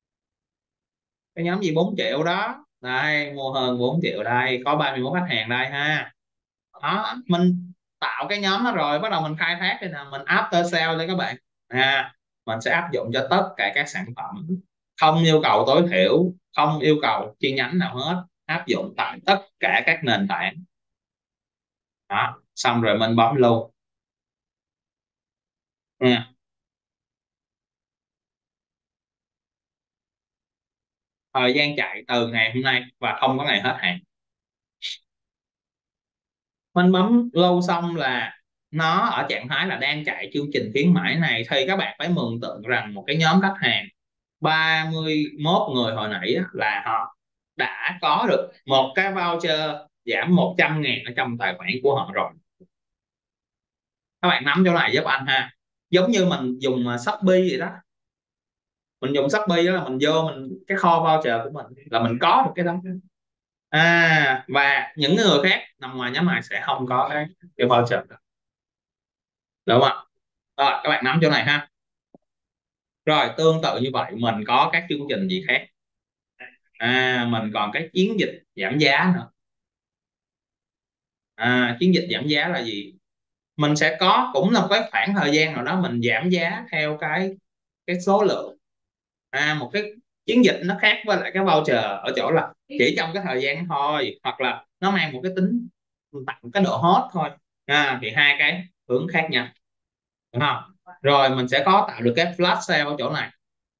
cái nhóm gì bốn triệu đó, đây mua hơn bốn triệu đây, có ba mươi mốt khách hàng đây ha. Đó, mình tạo cái nhóm đó rồi bắt đầu mình khai thác đây nè, mình after sale đây các bạn. À, mình sẽ áp dụng cho tất cả các sản phẩm, không yêu cầu tối thiểu, không yêu cầu chi nhánh nào hết, áp dụng tại tất cả các nền tảng. Đó, xong rồi mình bấm lưu. Nha. Thời gian chạy từ ngày hôm nay và không có ngày hết hạn. Mình bấm lâu xong là nó ở trạng thái là đang chạy chương trình khuyến mãi này, thì các bạn phải mường tượng rằng một cái nhóm khách hàng ba mươi mốt người hồi nãy á, là họ đã có được một cái voucher giảm một trăm ngàn ở trong tài khoản của họ rồi. Các bạn nắm chỗ này giúp anh ha. Giống như mình dùng Shopee vậy đó, mình dùng Shopee đó là mình vô mình cái kho voucher của mình là mình có được cái đó. À, và những người khác nằm ngoài nhóm này sẽ không có cái, cái voucher đó, đúng không ạ? Rồi các bạn nắm chỗ này ha. Rồi tương tự như vậy mình có các chương trình gì khác. À, mình còn cái chiến dịch giảm giá nữa. À, chiến dịch giảm giá là gì? Mình sẽ có cũng là cái khoảng thời gian nào đó mình giảm giá theo cái cái số lượng. À, một cái chiến dịch nó khác với lại cái voucher ở chỗ là chỉ trong cái thời gian thôi, hoặc là nó mang một cái tính tặng cái độ hot thôi. À, thì hai cái hướng khác nhau, đúng không? Rồi mình sẽ có tạo được cái flash sale ở chỗ này.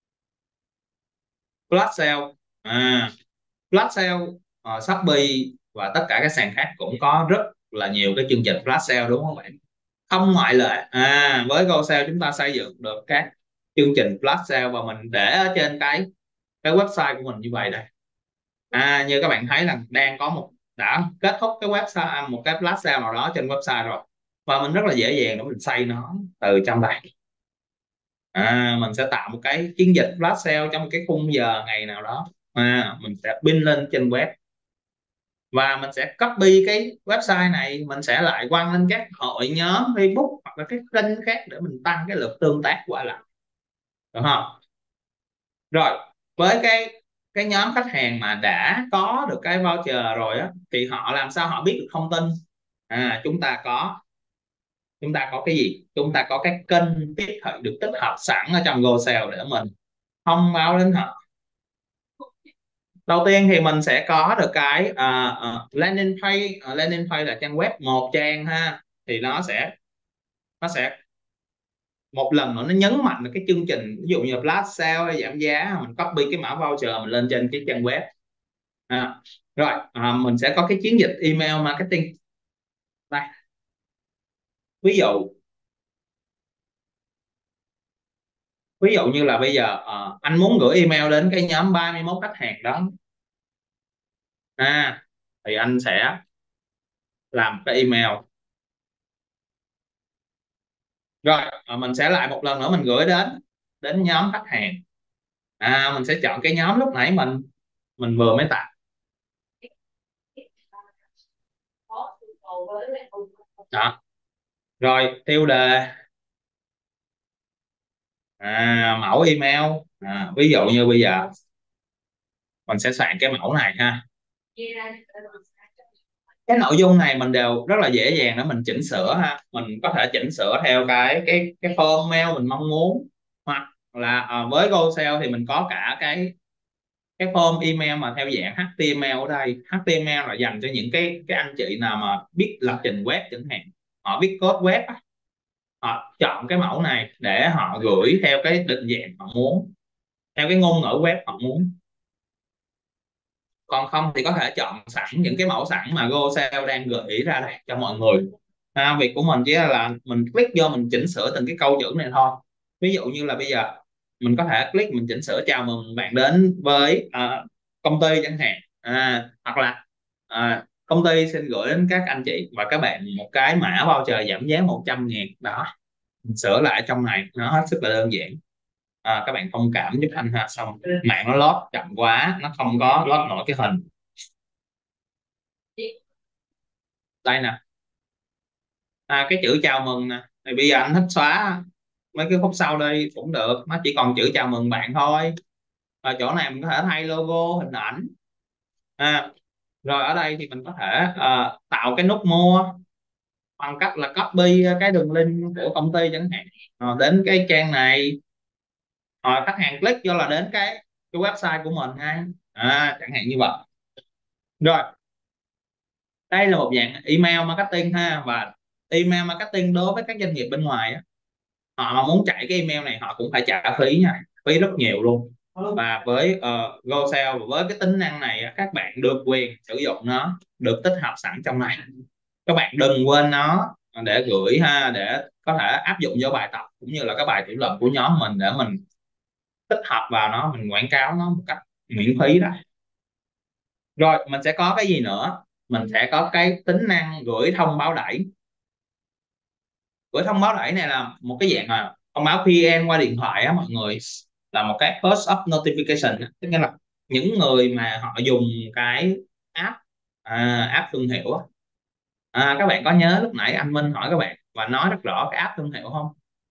Flash sale, à, flash sale uh, Shopee và tất cả các sàn khác cũng có rất là nhiều cái chương trình flash sale, đúng không bạn? Không ngoại lệ. À, với Go Sale chúng ta xây dựng được các chương trình flash sale và mình để ở trên cái cái website của mình như vậy đây. À, như các bạn thấy là đang có một đã kết thúc cái website, một cái flash sale nào đó trên website rồi, và mình rất là dễ dàng để mình xây nó từ trong đây. À, mình sẽ tạo một cái chiến dịch flash sale trong một cái khung giờ ngày nào đó. À, mình sẽ pin lên trên web và mình sẽ copy cái website này, mình sẽ lại quăng lên các hội nhóm Facebook hoặc là các kênh khác để mình tăng cái lượt tương tác qua lại, đúng không? Rồi với cái cái nhóm khách hàng mà đã có được cái voucher rồi á, thì họ làm sao họ biết được thông tin? À, chúng ta có chúng ta có cái gì? Chúng ta có cái kênh tiếp thị được tích hợp sẵn ở trong Go Sale để mình thông báo đến họ. Đầu tiên thì mình sẽ có được cái uh, uh, landing page. Uh, landing page là trang web một trang ha, thì nó sẽ nó sẽ một lần nữa nó nhấn mạnh được cái chương trình, ví dụ như flash sale hay giảm giá, mình copy cái mã voucher mình lên trên cái trang web. À, rồi à, mình sẽ có cái chiến dịch email marketing đây. Ví dụ ví dụ như là bây giờ à, anh muốn gửi email đến cái nhóm ba mươi mốt khách hàng đó. À, thì anh sẽ làm cái email. Rồi à, mình sẽ lại một lần nữa mình gửi đến đến nhóm khách hàng. À, mình sẽ chọn cái nhóm lúc nãy mình mình vừa mới tạo đó. Rồi tiêu đề, à, mẫu email. À, ví dụ như bây giờ mình sẽ soạn cái mẫu này ha. Cái nội dung này mình đều rất là dễ dàng để mình chỉnh sửa ha. Mình có thể chỉnh sửa theo cái cái cái format mình mong muốn, hoặc là à, với Go Sale thì mình có cả cái cái form email mà theo dạng hát tê em lờ ở đây. hát tê em lờ là dành cho những cái cái anh chị nào mà biết lập trình web chẳng hạn, họ biết code web á, họ chọn cái mẫu này để họ gửi theo cái định dạng họ muốn, theo cái ngôn ngữ web họ muốn. Còn không thì có thể chọn sẵn những cái mẫu sẵn mà Go Sale đang gợi ý ra đây cho mọi người. À, việc của mình chỉ là mình click vô mình chỉnh sửa từng cái câu chữ này thôi. Ví dụ như là bây giờ mình có thể click mình chỉnh sửa chào mừng bạn đến với uh, công ty chẳng hạn. À, hoặc là uh, công ty xin gửi đến các anh chị và các bạn một cái mã voucher giảm giá một trăm ngàn đó. Mình sửa lại trong này nó hết sức là đơn giản. À, các bạn thông cảm giúp anh ha. Xong mạng nó load chậm quá, nó không có load nổi cái hình đây nè. À, cái chữ chào mừng nè, thì bây giờ anh thích xóa mấy cái khúc sau đây cũng được, nó chỉ còn chữ chào mừng bạn thôi. ở chỗ này mình có thể thay logo, hình ảnh. À, rồi ở đây thì mình có thể uh, tạo cái nút mua bằng cách là copy cái đường link của công ty chẳng hạn, rồi đến cái trang này, rồi khách hàng click vô là đến cái cái website của mình ha, à, chẳng hạn như vậy. Rồi đây là một dạng email marketing ha, và email marketing đối với các doanh nghiệp bên ngoài á, họ mà muốn chạy cái email này họ cũng phải trả phí nha, phí rất nhiều luôn. Và với uh, GoSale và với cái tính năng này các bạn được quyền sử dụng nó, được tích hợp sẵn trong này, các bạn đừng quên nó để gửi ha, để có thể áp dụng vô bài tập cũng như là cái bài thảo luận của nhóm mình, để mình tích hợp vào nó, mình quảng cáo nó một cách miễn phí đó. Rồi mình sẽ có cái gì nữa, mình sẽ có cái tính năng gửi thông báo đẩy. Gửi thông báo đẩy này là một cái dạng là thông báo pê em qua điện thoại á mọi người, là một cái post up notification, tức nghĩa là những người mà họ dùng cái app à, app thương hiệu á. À, các bạn có nhớ lúc nãy anh Minh hỏi các bạn và nói rất rõ cái app thương hiệu không?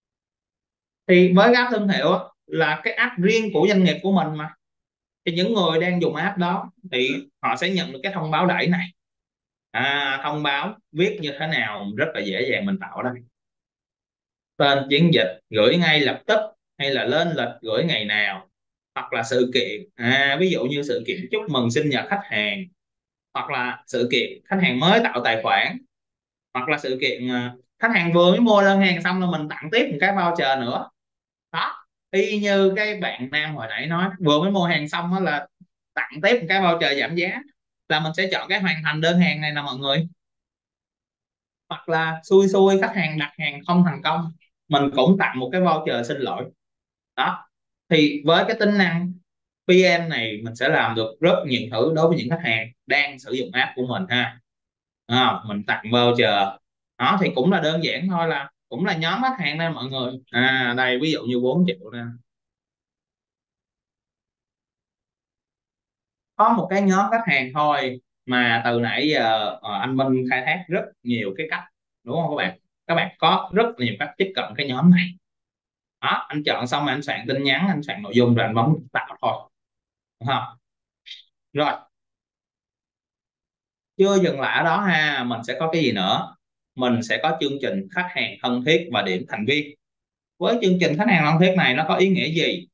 Thì với cái app thương hiệu á, là cái app riêng của doanh nghiệp của mình mà, thì những người đang dùng app đó thì họ sẽ nhận được cái thông báo đẩy này. À, thông báo viết như thế nào rất là dễ dàng mình tạo đây. Tên chiến dịch, gửi ngay lập tức, hay là lên lịch gửi ngày nào, hoặc là sự kiện, à, ví dụ như sự kiện chúc mừng sinh nhật khách hàng, hoặc là sự kiện khách hàng mới tạo tài khoản, hoặc là sự kiện à, khách hàng vừa mới mua đơn hàng xong là mình tặng tiếp một cái voucher nữa đó. Y như cái bạn nam hồi nãy nói, vừa mới mua hàng xong đó là tặng tiếp một cái voucher giảm giá, là mình sẽ chọn cái hoàn thành đơn hàng này nè mọi người. Hoặc là xui xui khách hàng đặt hàng không thành công, mình cũng tặng một cái voucher xin lỗi đó. Thì với cái tính năng pê em này mình sẽ làm được rất nhiều thứ đối với những khách hàng đang sử dụng app của mình ha. À, mình tặng voucher đó thì cũng là đơn giản thôi, là cũng là nhóm khách hàng đây mọi người. À đây ví dụ như bốn triệu nè, có một cái nhóm khách hàng thôi mà từ nãy giờ ờ, anh Minh khai thác rất nhiều cái cách, đúng không các bạn? Các bạn có rất nhiều cách tiếp cận cái nhóm này đó. Anh chọn xong rồi anh soạn tin nhắn, anh soạn nội dung rồi anh bấm tạo thôi, đúng không? Rồi chưa dừng lại ở đó ha, mình sẽ có cái gì nữa, mình sẽ có chương trình khách hàng thân thiết và điểm thành viên. Với chương trình khách hàng thân thiết này nó có ý nghĩa gì?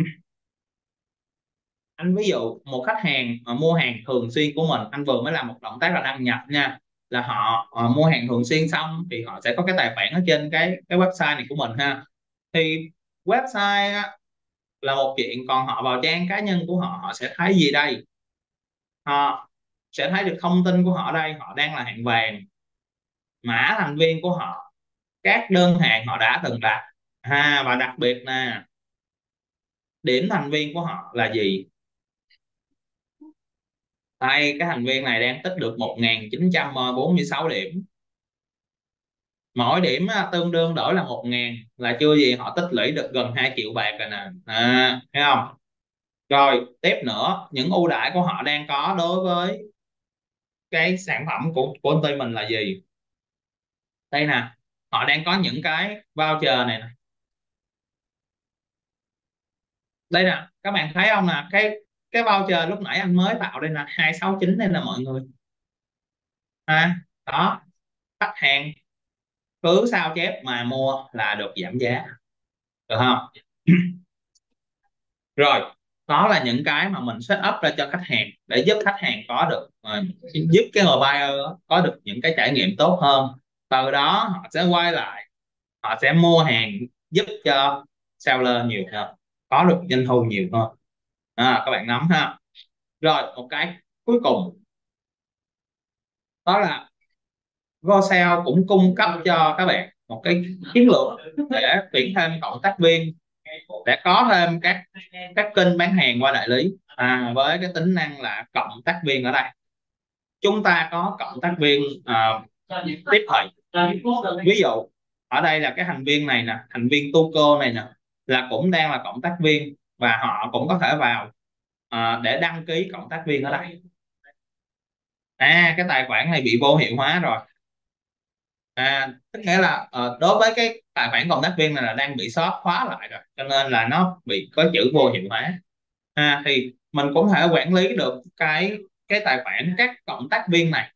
Anh ví dụ một khách hàng mà mua hàng thường xuyên của mình, anh vừa mới làm một động tác là đăng nhập nha, là họ uh, mua hàng thường xuyên xong thì họ sẽ có cái tài khoản ở trên cái cái website này của mình ha. Thì website á, là một chuyện, còn họ vào trang cá nhân của họ, họ sẽ thấy gì đây? Họ sẽ thấy được thông tin của họ đây, họ đang là hạng vàng, mã thành viên của họ, các đơn hàng họ đã từng đặt ha, và đặc biệt nè, điểm thành viên của họ là gì. Đây cái thành viên này đang tích được một nghìn chín trăm bốn mươi sáu điểm, mỗi điểm tương đương đổi là một ngàn, là chưa gì họ tích lũy được gần hai triệu bạc rồi nè, à, thấy không? Rồi tiếp nữa, những ưu đãi của họ đang có đối với cái sản phẩm của của công ty mình là gì? Đây nè, họ đang có những cái voucher này nè, đây nè, các bạn thấy không nè, cái cái voucher lúc nãy anh mới tạo đây là hai sáu chín đây là mọi người, à, đó, khách hàng cứ sao chép mà mua là được giảm giá, được không? Rồi đó là những cái mà mình set up ra cho khách hàng để giúp khách hàng có được uh, giúp cái người buyer có được những cái trải nghiệm tốt hơn, từ đó họ sẽ quay lại, họ sẽ mua hàng, giúp cho seller nhiều hơn, có được doanh thu nhiều hơn, à, các bạn nắm ha. Rồi một cái cuối cùng đó là GoSale cũng cung cấp cho các bạn một cái chiến lược để tuyển thêm cộng tác viên, để có thêm các các kênh bán hàng qua đại lý, à, với cái tính năng là cộng tác viên. Ở đây chúng ta có cộng tác viên à, tiếp thị. Ví dụ ở đây là cái thành viên này nè, thành viên Tuco này nè, là cũng đang là cộng tác viên, và họ cũng có thể vào à, để đăng ký cộng tác viên ở đây. À cái tài khoản này bị vô hiệu hóa rồi, à tức nghĩa là uh, đối với cái tài khoản cộng tác viên này là đang bị xóa khóa lại rồi, cho nên là nó bị có chữ vô hiệu hóa à, thì mình cũng có thể quản lý được cái cái tài khoản các cộng tác viên này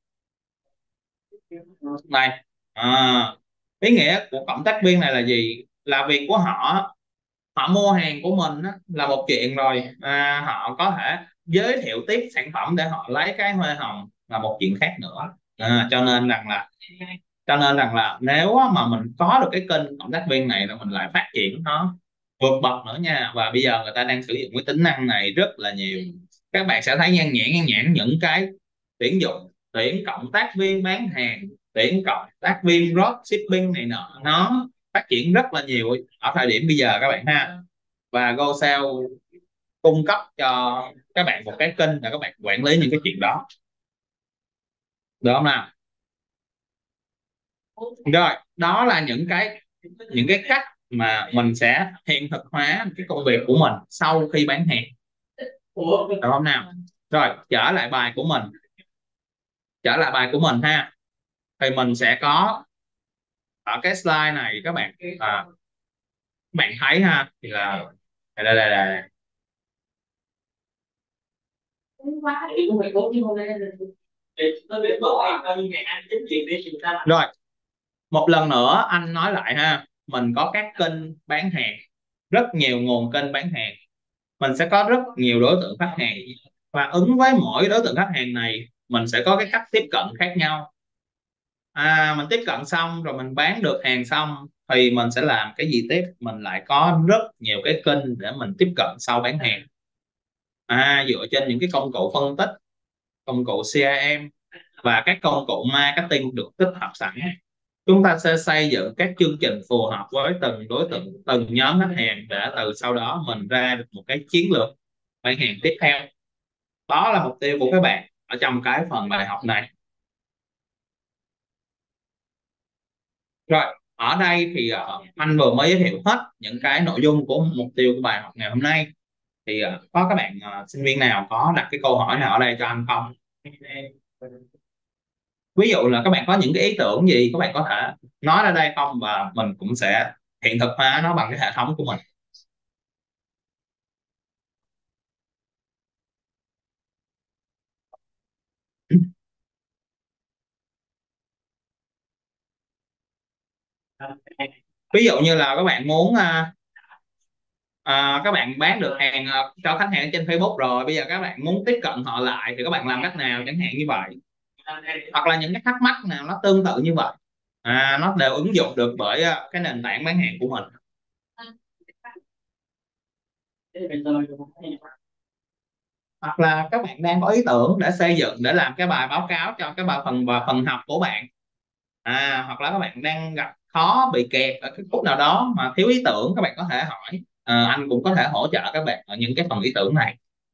này à, ý nghĩa của cộng tác viên này là gì? Là việc của họ, họ mua hàng của mình á, là một chuyện rồi, à, họ có thể giới thiệu tiếp sản phẩm để họ lấy cái hoa hồng là một chuyện khác nữa. À, cho nên rằng là cho nên rằng là nếu á mà mình có được cái kênh cộng tác viên này rồi mình lại phát triển nó vượt bậc nữa nha, và bây giờ người ta đang sử dụng cái tính năng này rất là nhiều. Các bạn sẽ thấy nhan nhản nhan nhản những cái tuyển dụng, tuyển cộng tác viên bán hàng, tuyển cộng tác viên dropshipping này nọ, nó phát triển rất là nhiều ở thời điểm bây giờ các bạn ha. Và GoSale cung cấp cho các bạn một cái kênh để các bạn quản lý những cái chuyện đó, được không nào? Rồi, đó là những cái những cái cách mà mình sẽ hiện thực hóa cái công việc của mình sau khi bán hàng, được không nào? Rồi, trở lại bài của mình trở lại bài của mình ha. Thì mình sẽ có ở cái slide này các bạn, à, các bạn thấy ha, thì là đây đây đây, đây. Rồi, một lần nữa anh nói lại ha, mình có các kênh bán hàng, rất nhiều nguồn kênh bán hàng, mình sẽ có rất nhiều đối tượng khách hàng, và ứng với mỗi đối tượng khách hàng này mình sẽ có cái cách tiếp cận khác nhau. À, mình tiếp cận xong rồi mình bán được hàng xong thì mình sẽ làm cái gì tiếp? Mình lại có rất nhiều cái kênh để mình tiếp cận sau bán hàng, à, dựa trên những cái công cụ phân tích, công cụ xê rờ em và các công cụ marketing được tích hợp sẵn. Chúng ta sẽ xây dựng các chương trình phù hợp với từng đối tượng, từng nhóm khách hàng, để từ sau đó mình ra được một cái chiến lược bán hàng tiếp theo. Đó là mục tiêu của các bạn ở trong cái phần bài học này. Rồi, ở đây thì uh, anh vừa mới giới thiệu hết những cái nội dung của mục tiêu của bài học ngày hôm nay. Thì uh, có các bạn uh, sinh viên nào có đặt cái câu hỏi nào ở đây cho anh không? Ví dụ là các bạn có những cái ý tưởng gì các bạn có thể nói ra đây không, và mình cũng sẽ hiện thực hóa nó bằng cái hệ thống của mình. Ví dụ như là các bạn muốn uh, À, các bạn bán được hàng uh, cho khách hàng trên Facebook rồi, bây giờ các bạn muốn tiếp cận họ lại thì các bạn làm cách nào chẳng hạn như vậy, hoặc là những cái thắc mắc nào nó tương tự như vậy, à, nó đều ứng dụng được bởi uh, cái nền tảng bán hàng của mình. Hoặc là các bạn đang có ý tưởng để xây dựng, để làm cái bài báo cáo cho cái bài phần và phần học của bạn, à, hoặc là các bạn đang gặp khó, bị kẹt ở cái khúc nào đó mà thiếu ý tưởng, các bạn có thể hỏi, à, anh cũng có thể hỗ trợ các bạn ở những cái phần ý tưởng này.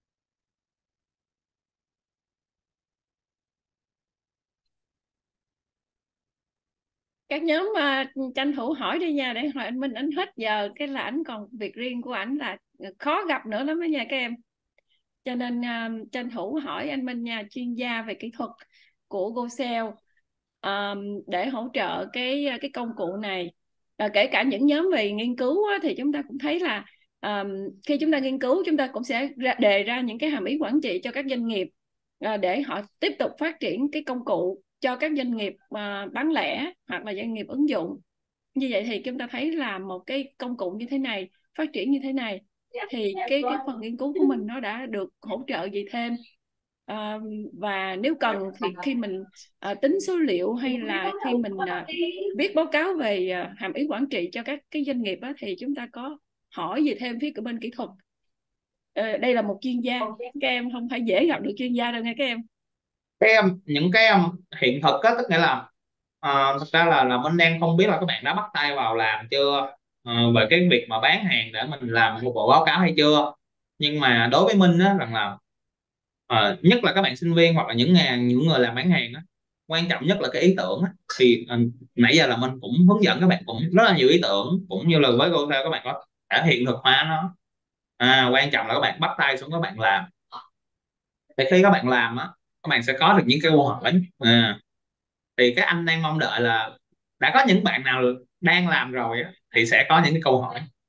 Các nhóm uh, tranh thủ hỏi đi nha, để hỏi anh Minh, anh hết giờ cái là anh còn việc riêng của ảnh là khó gặp nữa lắm đó nha các em. Cho nên uh, tranh thủ hỏi anh Minh nha, chuyên gia về kỹ thuật của GoSale, um, để hỗ trợ cái cái công cụ này. Và kể cả những nhóm về nghiên cứu á, thì chúng ta cũng thấy là um, khi chúng ta nghiên cứu, chúng ta cũng sẽ ra, đề ra những cái hàm ý quản trị cho các doanh nghiệp, uh, để họ tiếp tục phát triển cái công cụ cho các doanh nghiệp uh, bán lẻ hoặc là doanh nghiệp ứng dụng. Như vậy thì chúng ta thấy là một cái công cụ như thế này, phát triển như thế này, thì cái cái phần nghiên cứu của mình nó đã được hỗ trợ gì thêm. À, và nếu cần thì khi mình à, tính số liệu, hay là khi mình à, viết báo cáo về à, hàm ý quản trị cho các cái doanh nghiệp đó, thì chúng ta có hỏi gì thêm phía của bên kỹ thuật. À, đây là một chuyên gia, các em không phải dễ gặp được chuyên gia đâu nha các em. Các em, những cái em hiện thực á, tức nghĩa là à, thật ra là là mình đang không biết là các bạn đã bắt tay vào làm chưa, à, về cái việc mà bán hàng để mình làm một bộ báo cáo hay chưa. Nhưng mà đối với Minh á, rằng là à, nhất là các bạn sinh viên hoặc là những ngàn những người làm bán hàng á, quan trọng nhất là cái ý tưởng á. Thì à, nãy giờ là mình cũng hướng dẫn các bạn cũng rất là nhiều ý tưởng, cũng như là với GoSale các bạn có thể hiện thực hóa nó. À, quan trọng là các bạn bắt tay xuống các bạn làm, thì khi các bạn làm á, các bạn sẽ có được những cái câu hỏi, à, thì các anh đang mong đợi là đã có những bạn nào đang làm rồi á, thì sẽ có những cái câu hỏi,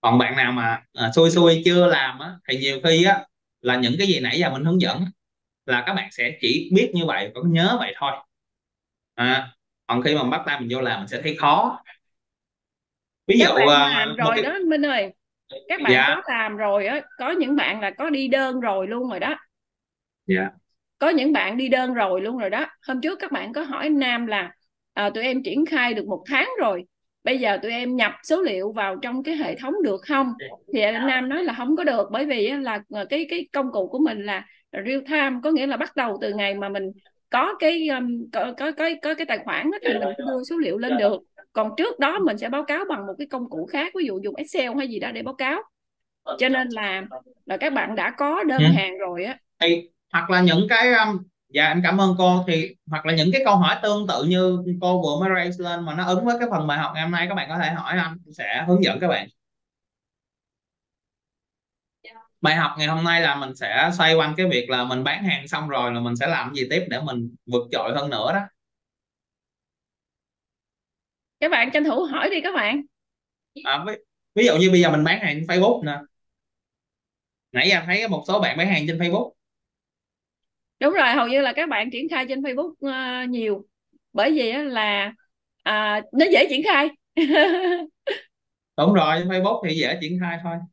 Còn bạn nào mà à, xui xui chưa làm á, thì nhiều khi á là những cái gì nãy giờ mình hướng dẫn là các bạn sẽ chỉ biết như vậy, có nhớ vậy thôi. À, còn khi mà bắt tay mình vô làm mình sẽ thấy khó. Ví Các dụ bạn à, làm một rồi cái đó anh Minh ơi, các bạn dạ có làm rồi á, có những bạn là có đi đơn rồi luôn rồi đó. dạ Có những bạn đi đơn rồi luôn rồi đó. Hôm trước các bạn có hỏi anh Nam là à, tụi em triển khai được một tháng rồi, bây giờ tụi em nhập số liệu vào trong cái hệ thống được không? Thì anh Nam nói là không có được, bởi vì là cái cái công cụ của mình là real time, có nghĩa là bắt đầu từ ngày mà mình có cái um, có, có có có cái tài khoản thì mình đưa số liệu lên được. Còn trước đó mình sẽ báo cáo bằng một cái công cụ khác, ví dụ dùng Excel hay gì đó để báo cáo. Cho nên là là các bạn đã có đơn ừ. hàng rồi á. Thì hoặc là những cái um, dạ em cảm ơn cô, thì hoặc là những cái câu hỏi tương tự như cô vừa mới raise lên mà nó ứng với cái phần bài học ngày hôm nay, các bạn có thể hỏi anh sẽ hướng dẫn các bạn. Bài học ngày hôm nay là mình sẽ xoay quanh cái việc là mình bán hàng xong rồi là mình sẽ làm gì tiếp để mình vượt trội hơn nữa đó. Các bạn tranh thủ hỏi đi các bạn. À, ví, ví dụ như bây giờ mình bán hàng trên Facebook nè, nãy giờ thấy một số bạn bán hàng trên Facebook. Đúng rồi, hầu như là các bạn triển khai trên Facebook uh, nhiều, bởi vì là à, nó dễ triển khai. Đúng rồi, trên Facebook thì dễ triển khai thôi.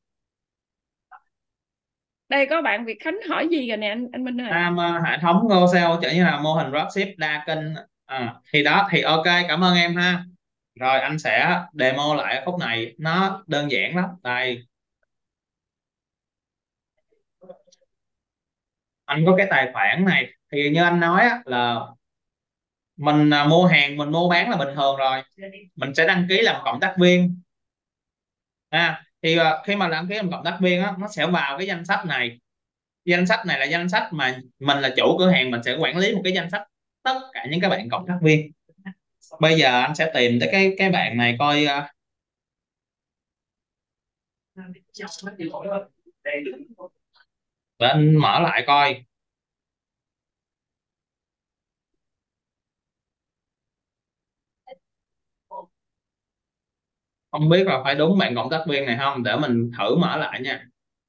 Đây có bạn Việt Khánh hỏi gì rồi nè anh anh Minh ơi. À, mà hệ thống Go-Sale trở như là mô hình dropship đa kênh. À, thì đó thì ok, cảm ơn em ha. Rồi anh sẽ demo lại khúc này, nó đơn giản lắm. Đây, anh có cái tài khoản này thì như anh nói á, là mình à, mua hàng mình mua bán là bình thường rồi, mình sẽ đăng ký làm cộng tác viên. À, thì à, khi mà đăng ký làm cộng tác viên á, nó sẽ vào cái danh sách này. Danh sách này là danh sách mà mình là chủ cửa hàng, mình sẽ quản lý một cái danh sách tất cả những cái bạn cộng tác viên. Bây giờ anh sẽ tìm tới cái cái bạn này coi uh, để anh mở lại coi. Không biết là phải đúng bạn cộng tác viên này không, để mình thử mở lại nha.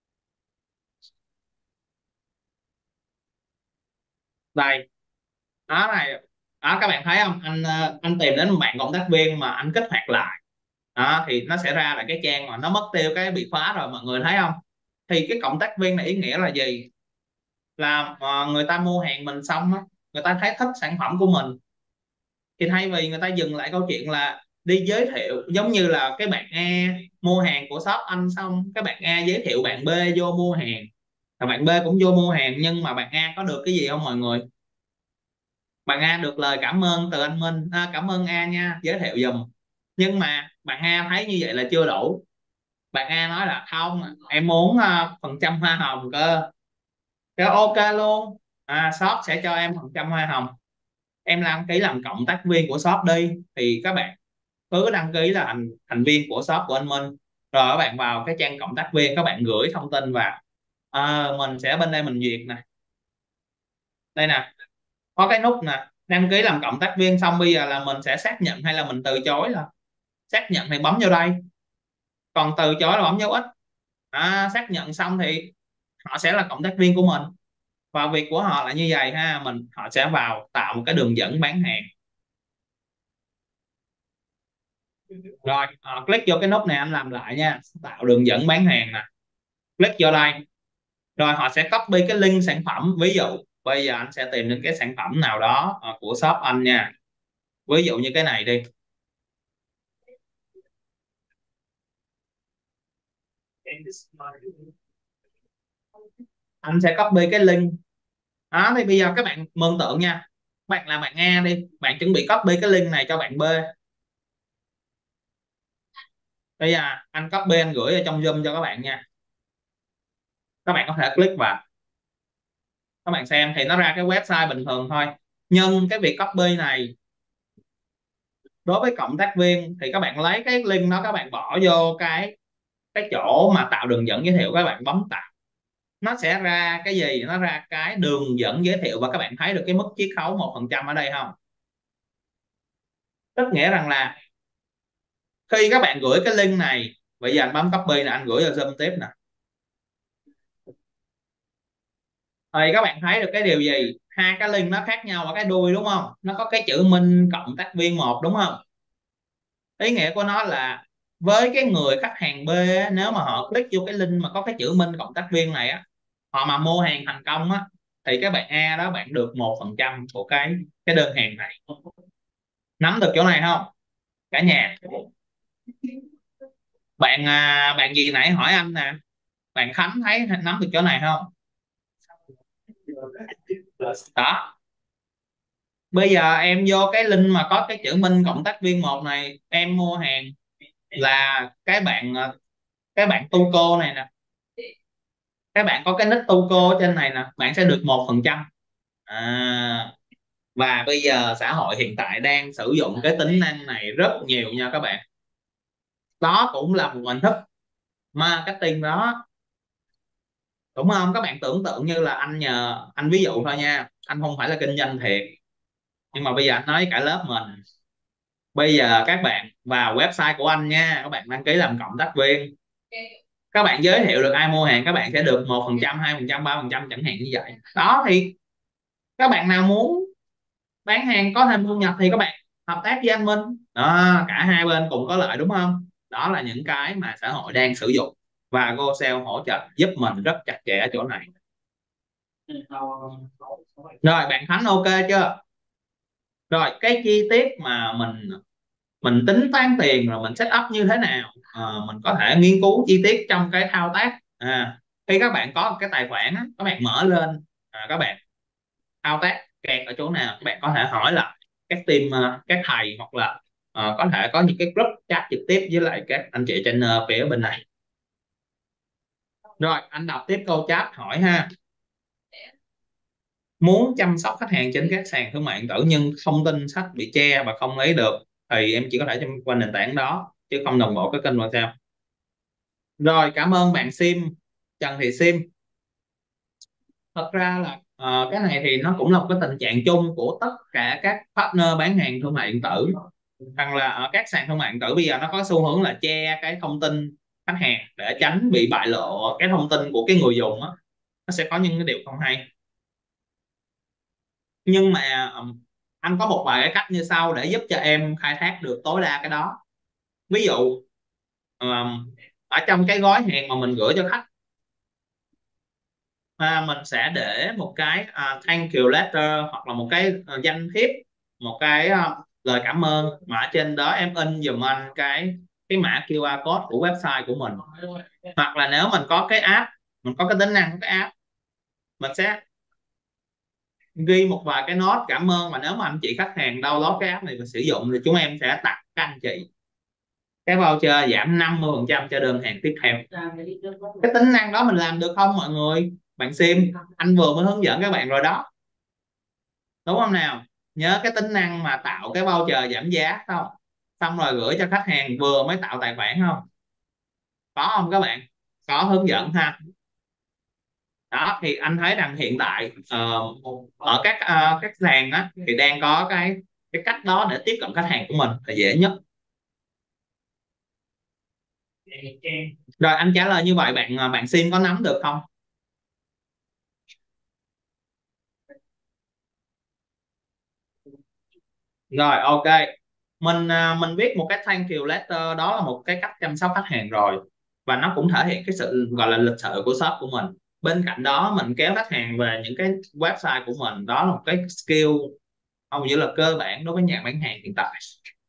Đây, đó này, đó các bạn thấy không, anh uh, anh tìm đến một bạn cộng tác viên mà anh kích hoạt lại đó, thì nó sẽ ra là cái trang mà nó mất tiêu cái bị khóa rồi, mọi người thấy không? Thì cái cộng tác viên này ý nghĩa là gì? Là uh, người ta mua hàng mình xong á, người ta thấy thích sản phẩm của mình, thì thay vì người ta dừng lại câu chuyện là đi giới thiệu, giống như là cái bạn A mua hàng của shop anh xong cái bạn A giới thiệu bạn B vô mua hàng, và bạn B cũng vô mua hàng, nhưng mà bạn A có được cái gì không mọi người? Bạn A được lời cảm ơn từ anh Minh, à, cảm ơn A nha giới thiệu giùm, nhưng mà bạn A thấy như vậy là chưa đủ. Bạn A nói là không, em muốn uh, phần trăm hoa hồng cơ. Cái ok luôn, à, shop sẽ cho em phần trăm hoa hồng, em đăng ký làm cộng tác viên của shop đi. Thì các bạn cứ đăng ký là thành thành viên của shop của anh Minh, rồi các bạn vào cái trang cộng tác viên, các bạn gửi thông tin vào, à, mình sẽ bên đây mình duyệt nè. Đây nè, có cái nút nè, đăng ký làm cộng tác viên xong bây giờ là mình sẽ xác nhận hay là mình từ chối. Là xác nhận thì bấm vô đây, còn từ chối là bấm dấu X. À, xác nhận xong thì họ sẽ là cộng tác viên của mình, và việc của họ là như vậy ha, mình họ sẽ vào tạo một cái đường dẫn bán hàng. Rồi à, click vô cái nút này, anh làm lại nha, tạo đường dẫn bán hàng nè, click vô đây, rồi họ sẽ copy cái link sản phẩm. Ví dụ bây giờ anh sẽ tìm đến cái sản phẩm nào đó à, của shop anh nha, ví dụ như cái này đi. Anh sẽ copy cái link đó, thì bây giờ các bạn mường tượng nha, bạn là bạn A đi, bạn chuẩn bị copy cái link này cho bạn B. Bây giờ anh copy anh gửi ở trong Zoom cho các bạn nha, các bạn có thể click vào, các bạn xem thì nó ra cái website bình thường thôi. Nhưng cái việc copy này đối với cộng tác viên thì các bạn lấy cái link đó, các bạn bỏ vô cái cái chỗ mà tạo đường dẫn giới thiệu, các bạn bấm tạo, nó sẽ ra cái gì? Nó ra cái đường dẫn giới thiệu, và các bạn thấy được cái mức chiết khấu một phần trăm ở đây không? Tức nghĩa rằng là khi các bạn gửi cái link này Bây giờ anh bấm copy nè, anh gửi cho Zoom tiếp nè. Thì các bạn thấy được cái điều gì? Hai cái link nó khác nhau ở cái đuôi đúng không? Nó có cái chữ Minh cộng tác viên một đúng không? Ý nghĩa của nó là với cái người khách hàng B á, nếu mà họ click vô cái link mà có cái chữ Minh cộng tác viên này á, họ mà mua hàng thành công á, thì các bạn A đó bạn được một phần trăm của cái cái đơn hàng này. Nắm được chỗ này không cả nhà? Bạn à, bạn gì nãy hỏi anh nè, bạn Khánh thấy nắm được chỗ này không? Đó, bây giờ em vô cái link mà có cái chữ Minh cộng tác viên một này, em mua hàng là cái bạn à, cái bạn Tuco này nè, các bạn có cái nick Tuco trên này nè, bạn sẽ được một phần trăm. À, và bây giờ xã hội hiện tại đang sử dụng cái tính năng này rất nhiều nha các bạn. Đó cũng là một hình thức marketing đó, đúng không? Các bạn tưởng tượng như là anh nhờ anh ví dụ thôi nha, anh không phải là kinh doanh thiệt, nhưng mà bây giờ anh nói với cả lớp mình, bây giờ các bạn vào website của anh nha, các bạn đăng ký làm cộng tác viên, các bạn giới thiệu được ai mua hàng, các bạn sẽ được một phần trăm, hai phần trăm, ba phần trăm chẳng hạn như vậy đó. Thì các bạn nào muốn bán hàng có thêm thu nhập thì các bạn hợp tác với anh Minh đó, cả hai bên cùng có lợi đúng không? Đó là những cái mà xã hội đang sử dụng và GoSale hỗ trợ giúp mình rất chặt chẽ ở chỗ này. Rồi bạn Khánh ok chưa? Rồi cái chi tiết mà mình mình tính toán tiền rồi mình set up như thế nào, à, mình có thể nghiên cứu chi tiết trong cái thao tác. À, khi các bạn có cái tài khoản á, các bạn mở lên, à, các bạn thao tác kẹt ở chỗ nào các bạn có thể hỏi lại các team, uh, các thầy, hoặc là uh, có thể có những cái group chat trực tiếp với lại các anh chị trainer phía bên này. Rồi anh đọc tiếp câu chat hỏi ha: muốn chăm sóc khách hàng trên các sàn thương mại điện tử nhưng thông tin sách bị che và không lấy được thì em chỉ có thể chăm qua nền tảng đó chứ không đồng bộ cái kênh vào sao. Rồi cảm ơn bạn Sim, Trần Thị Sim. Thật ra là ờ, cái này thì nó cũng là một cái tình trạng chung của tất cả các partner bán hàng thương mại điện tử, rằng là ở các sàn thương mại điện tử bây giờ nó có xu hướng là che cái thông tin khách hàng để tránh bị bại lộ cái thông tin của cái người dùng á. Nó sẽ có những cái điều không hay, nhưng mà ừm, anh có một vài cái cách như sau để giúp cho em khai thác được tối đa cái đó. Ví dụ ừm, ở trong cái gói hàng mà mình gửi cho khách, à, mình sẽ để một cái à, thank you letter hoặc là một cái à, danh thiếp, một cái à, lời cảm ơn, mà ở trên đó em in dùm anh cái cái mã quy rờ code của website của mình. Hoặc là nếu mình có cái app, mình có cái tính năng của cái app, mình sẽ ghi một vài cái note cảm ơn, mà nếu mà anh chị khách hàng download cái app này và sử dụng thì chúng em sẽ tặng các anh chị cái voucher giảm năm mươi phần trăm cho đơn hàng tiếp theo. Cái tính năng đó mình làm được không mọi người? Bạn Sim, anh vừa mới hướng dẫn các bạn rồi đó, đúng không nào? Nhớ cái tính năng mà tạo cái voucher giảm giá không, xong rồi gửi cho khách hàng vừa mới tạo tài khoản không? Có không các bạn? Có hướng dẫn ha. Đó thì anh thấy rằng hiện tại ờ, ở các ờ, các sàn á thì đang có cái cái cách đó để tiếp cận khách hàng của mình là dễ nhất. Rồi anh trả lời như vậy, bạn ờ, bạn Sim có nắm được không? Rồi ok, mình à, mình viết một cái thank you letter, đó là một cái cách chăm sóc khách hàng rồi, và nó cũng thể hiện cái sự gọi là lịch sự của shop của mình. Bên cạnh đó mình kéo khách hàng về những cái website của mình, đó là một cái skill hầu như là cơ bản đối với nhà bán hàng hiện tại.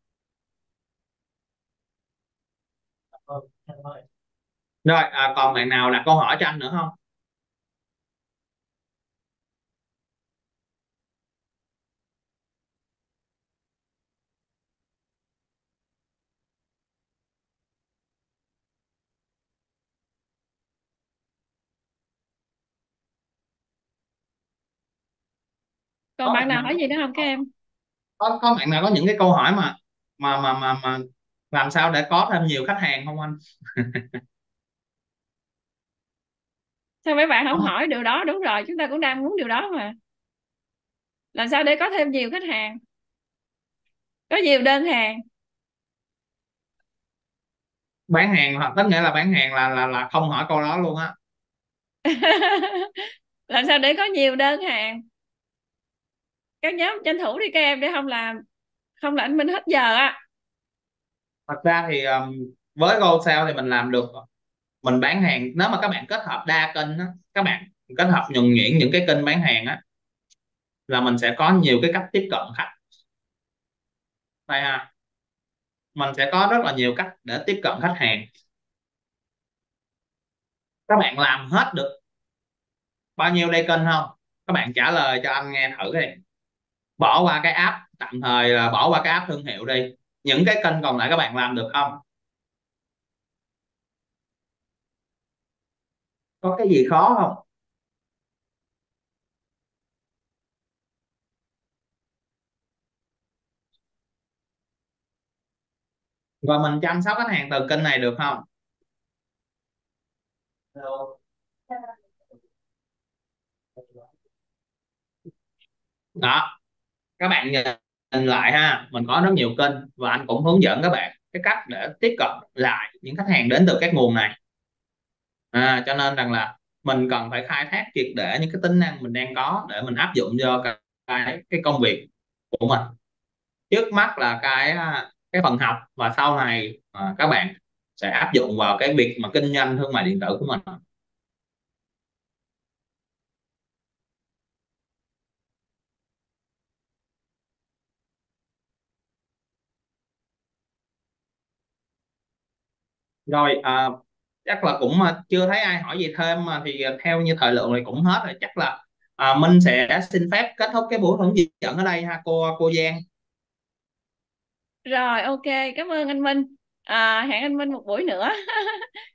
Rồi à, còn bạn nào đặt câu hỏi cho anh nữa không? Còn có bạn bạn nào nào hỏi gì nữa không các em? có có bạn nào có những cái câu hỏi mà mà mà mà, mà làm sao để có thêm nhiều khách hàng không anh? Sao mấy bạn không hỏi điều đó? Đúng rồi, chúng ta cũng đang muốn điều đó mà. Làm sao để có thêm nhiều khách hàng, có nhiều đơn hàng? Bán hàng hoặc tất nghĩa là bán hàng là là là không hỏi câu đó luôn á. Làm sao để có nhiều đơn hàng? Các nhóm tranh thủ đi các em, để không làm không là anh Minh hết giờ á. Thật ra thì um, với Gold Sale thì mình làm được, mình bán hàng nếu mà các bạn kết hợp đa kênh á, các bạn kết hợp nhuần nhuyễn những cái kênh bán hàng á, là mình sẽ có nhiều cái cách tiếp cận khách đây ha. Mình sẽ có rất là nhiều cách để tiếp cận khách hàng. Các bạn làm hết được bao nhiêu đây kênh không? Các bạn trả lời cho anh nghe thử đi. Bỏ qua cái app tạm thời, là bỏ qua cái app thương hiệu đi, những cái kênh còn lại các bạn làm được không? Có cái gì khó không? Rồi mình chăm sóc khách hàng từ kênh này được không? Đó, các bạn nhìn lại ha, mình có rất nhiều kênh và anh cũng hướng dẫn các bạn cái cách để tiếp cận lại những khách hàng đến từ các nguồn này. À, cho nên rằng là mình cần phải khai thác triệt để những cái tính năng mình đang có để mình áp dụng cho cái cái, cái công việc của mình. Trước mắt là cái cái phần học, và sau này à, các bạn sẽ áp dụng vào cái việc mà kinh doanh thương mại điện tử của mình. Rồi à, chắc là cũng à, chưa thấy ai hỏi gì thêm, mà thì à, theo như thời lượng thì cũng hết rồi. Chắc là à, Minh sẽ xin phép kết thúc cái buổi hướng dẫn ở đây ha cô cô Giang. Rồi, ok, cảm ơn anh Minh. À, hẹn anh Minh một buổi nữa.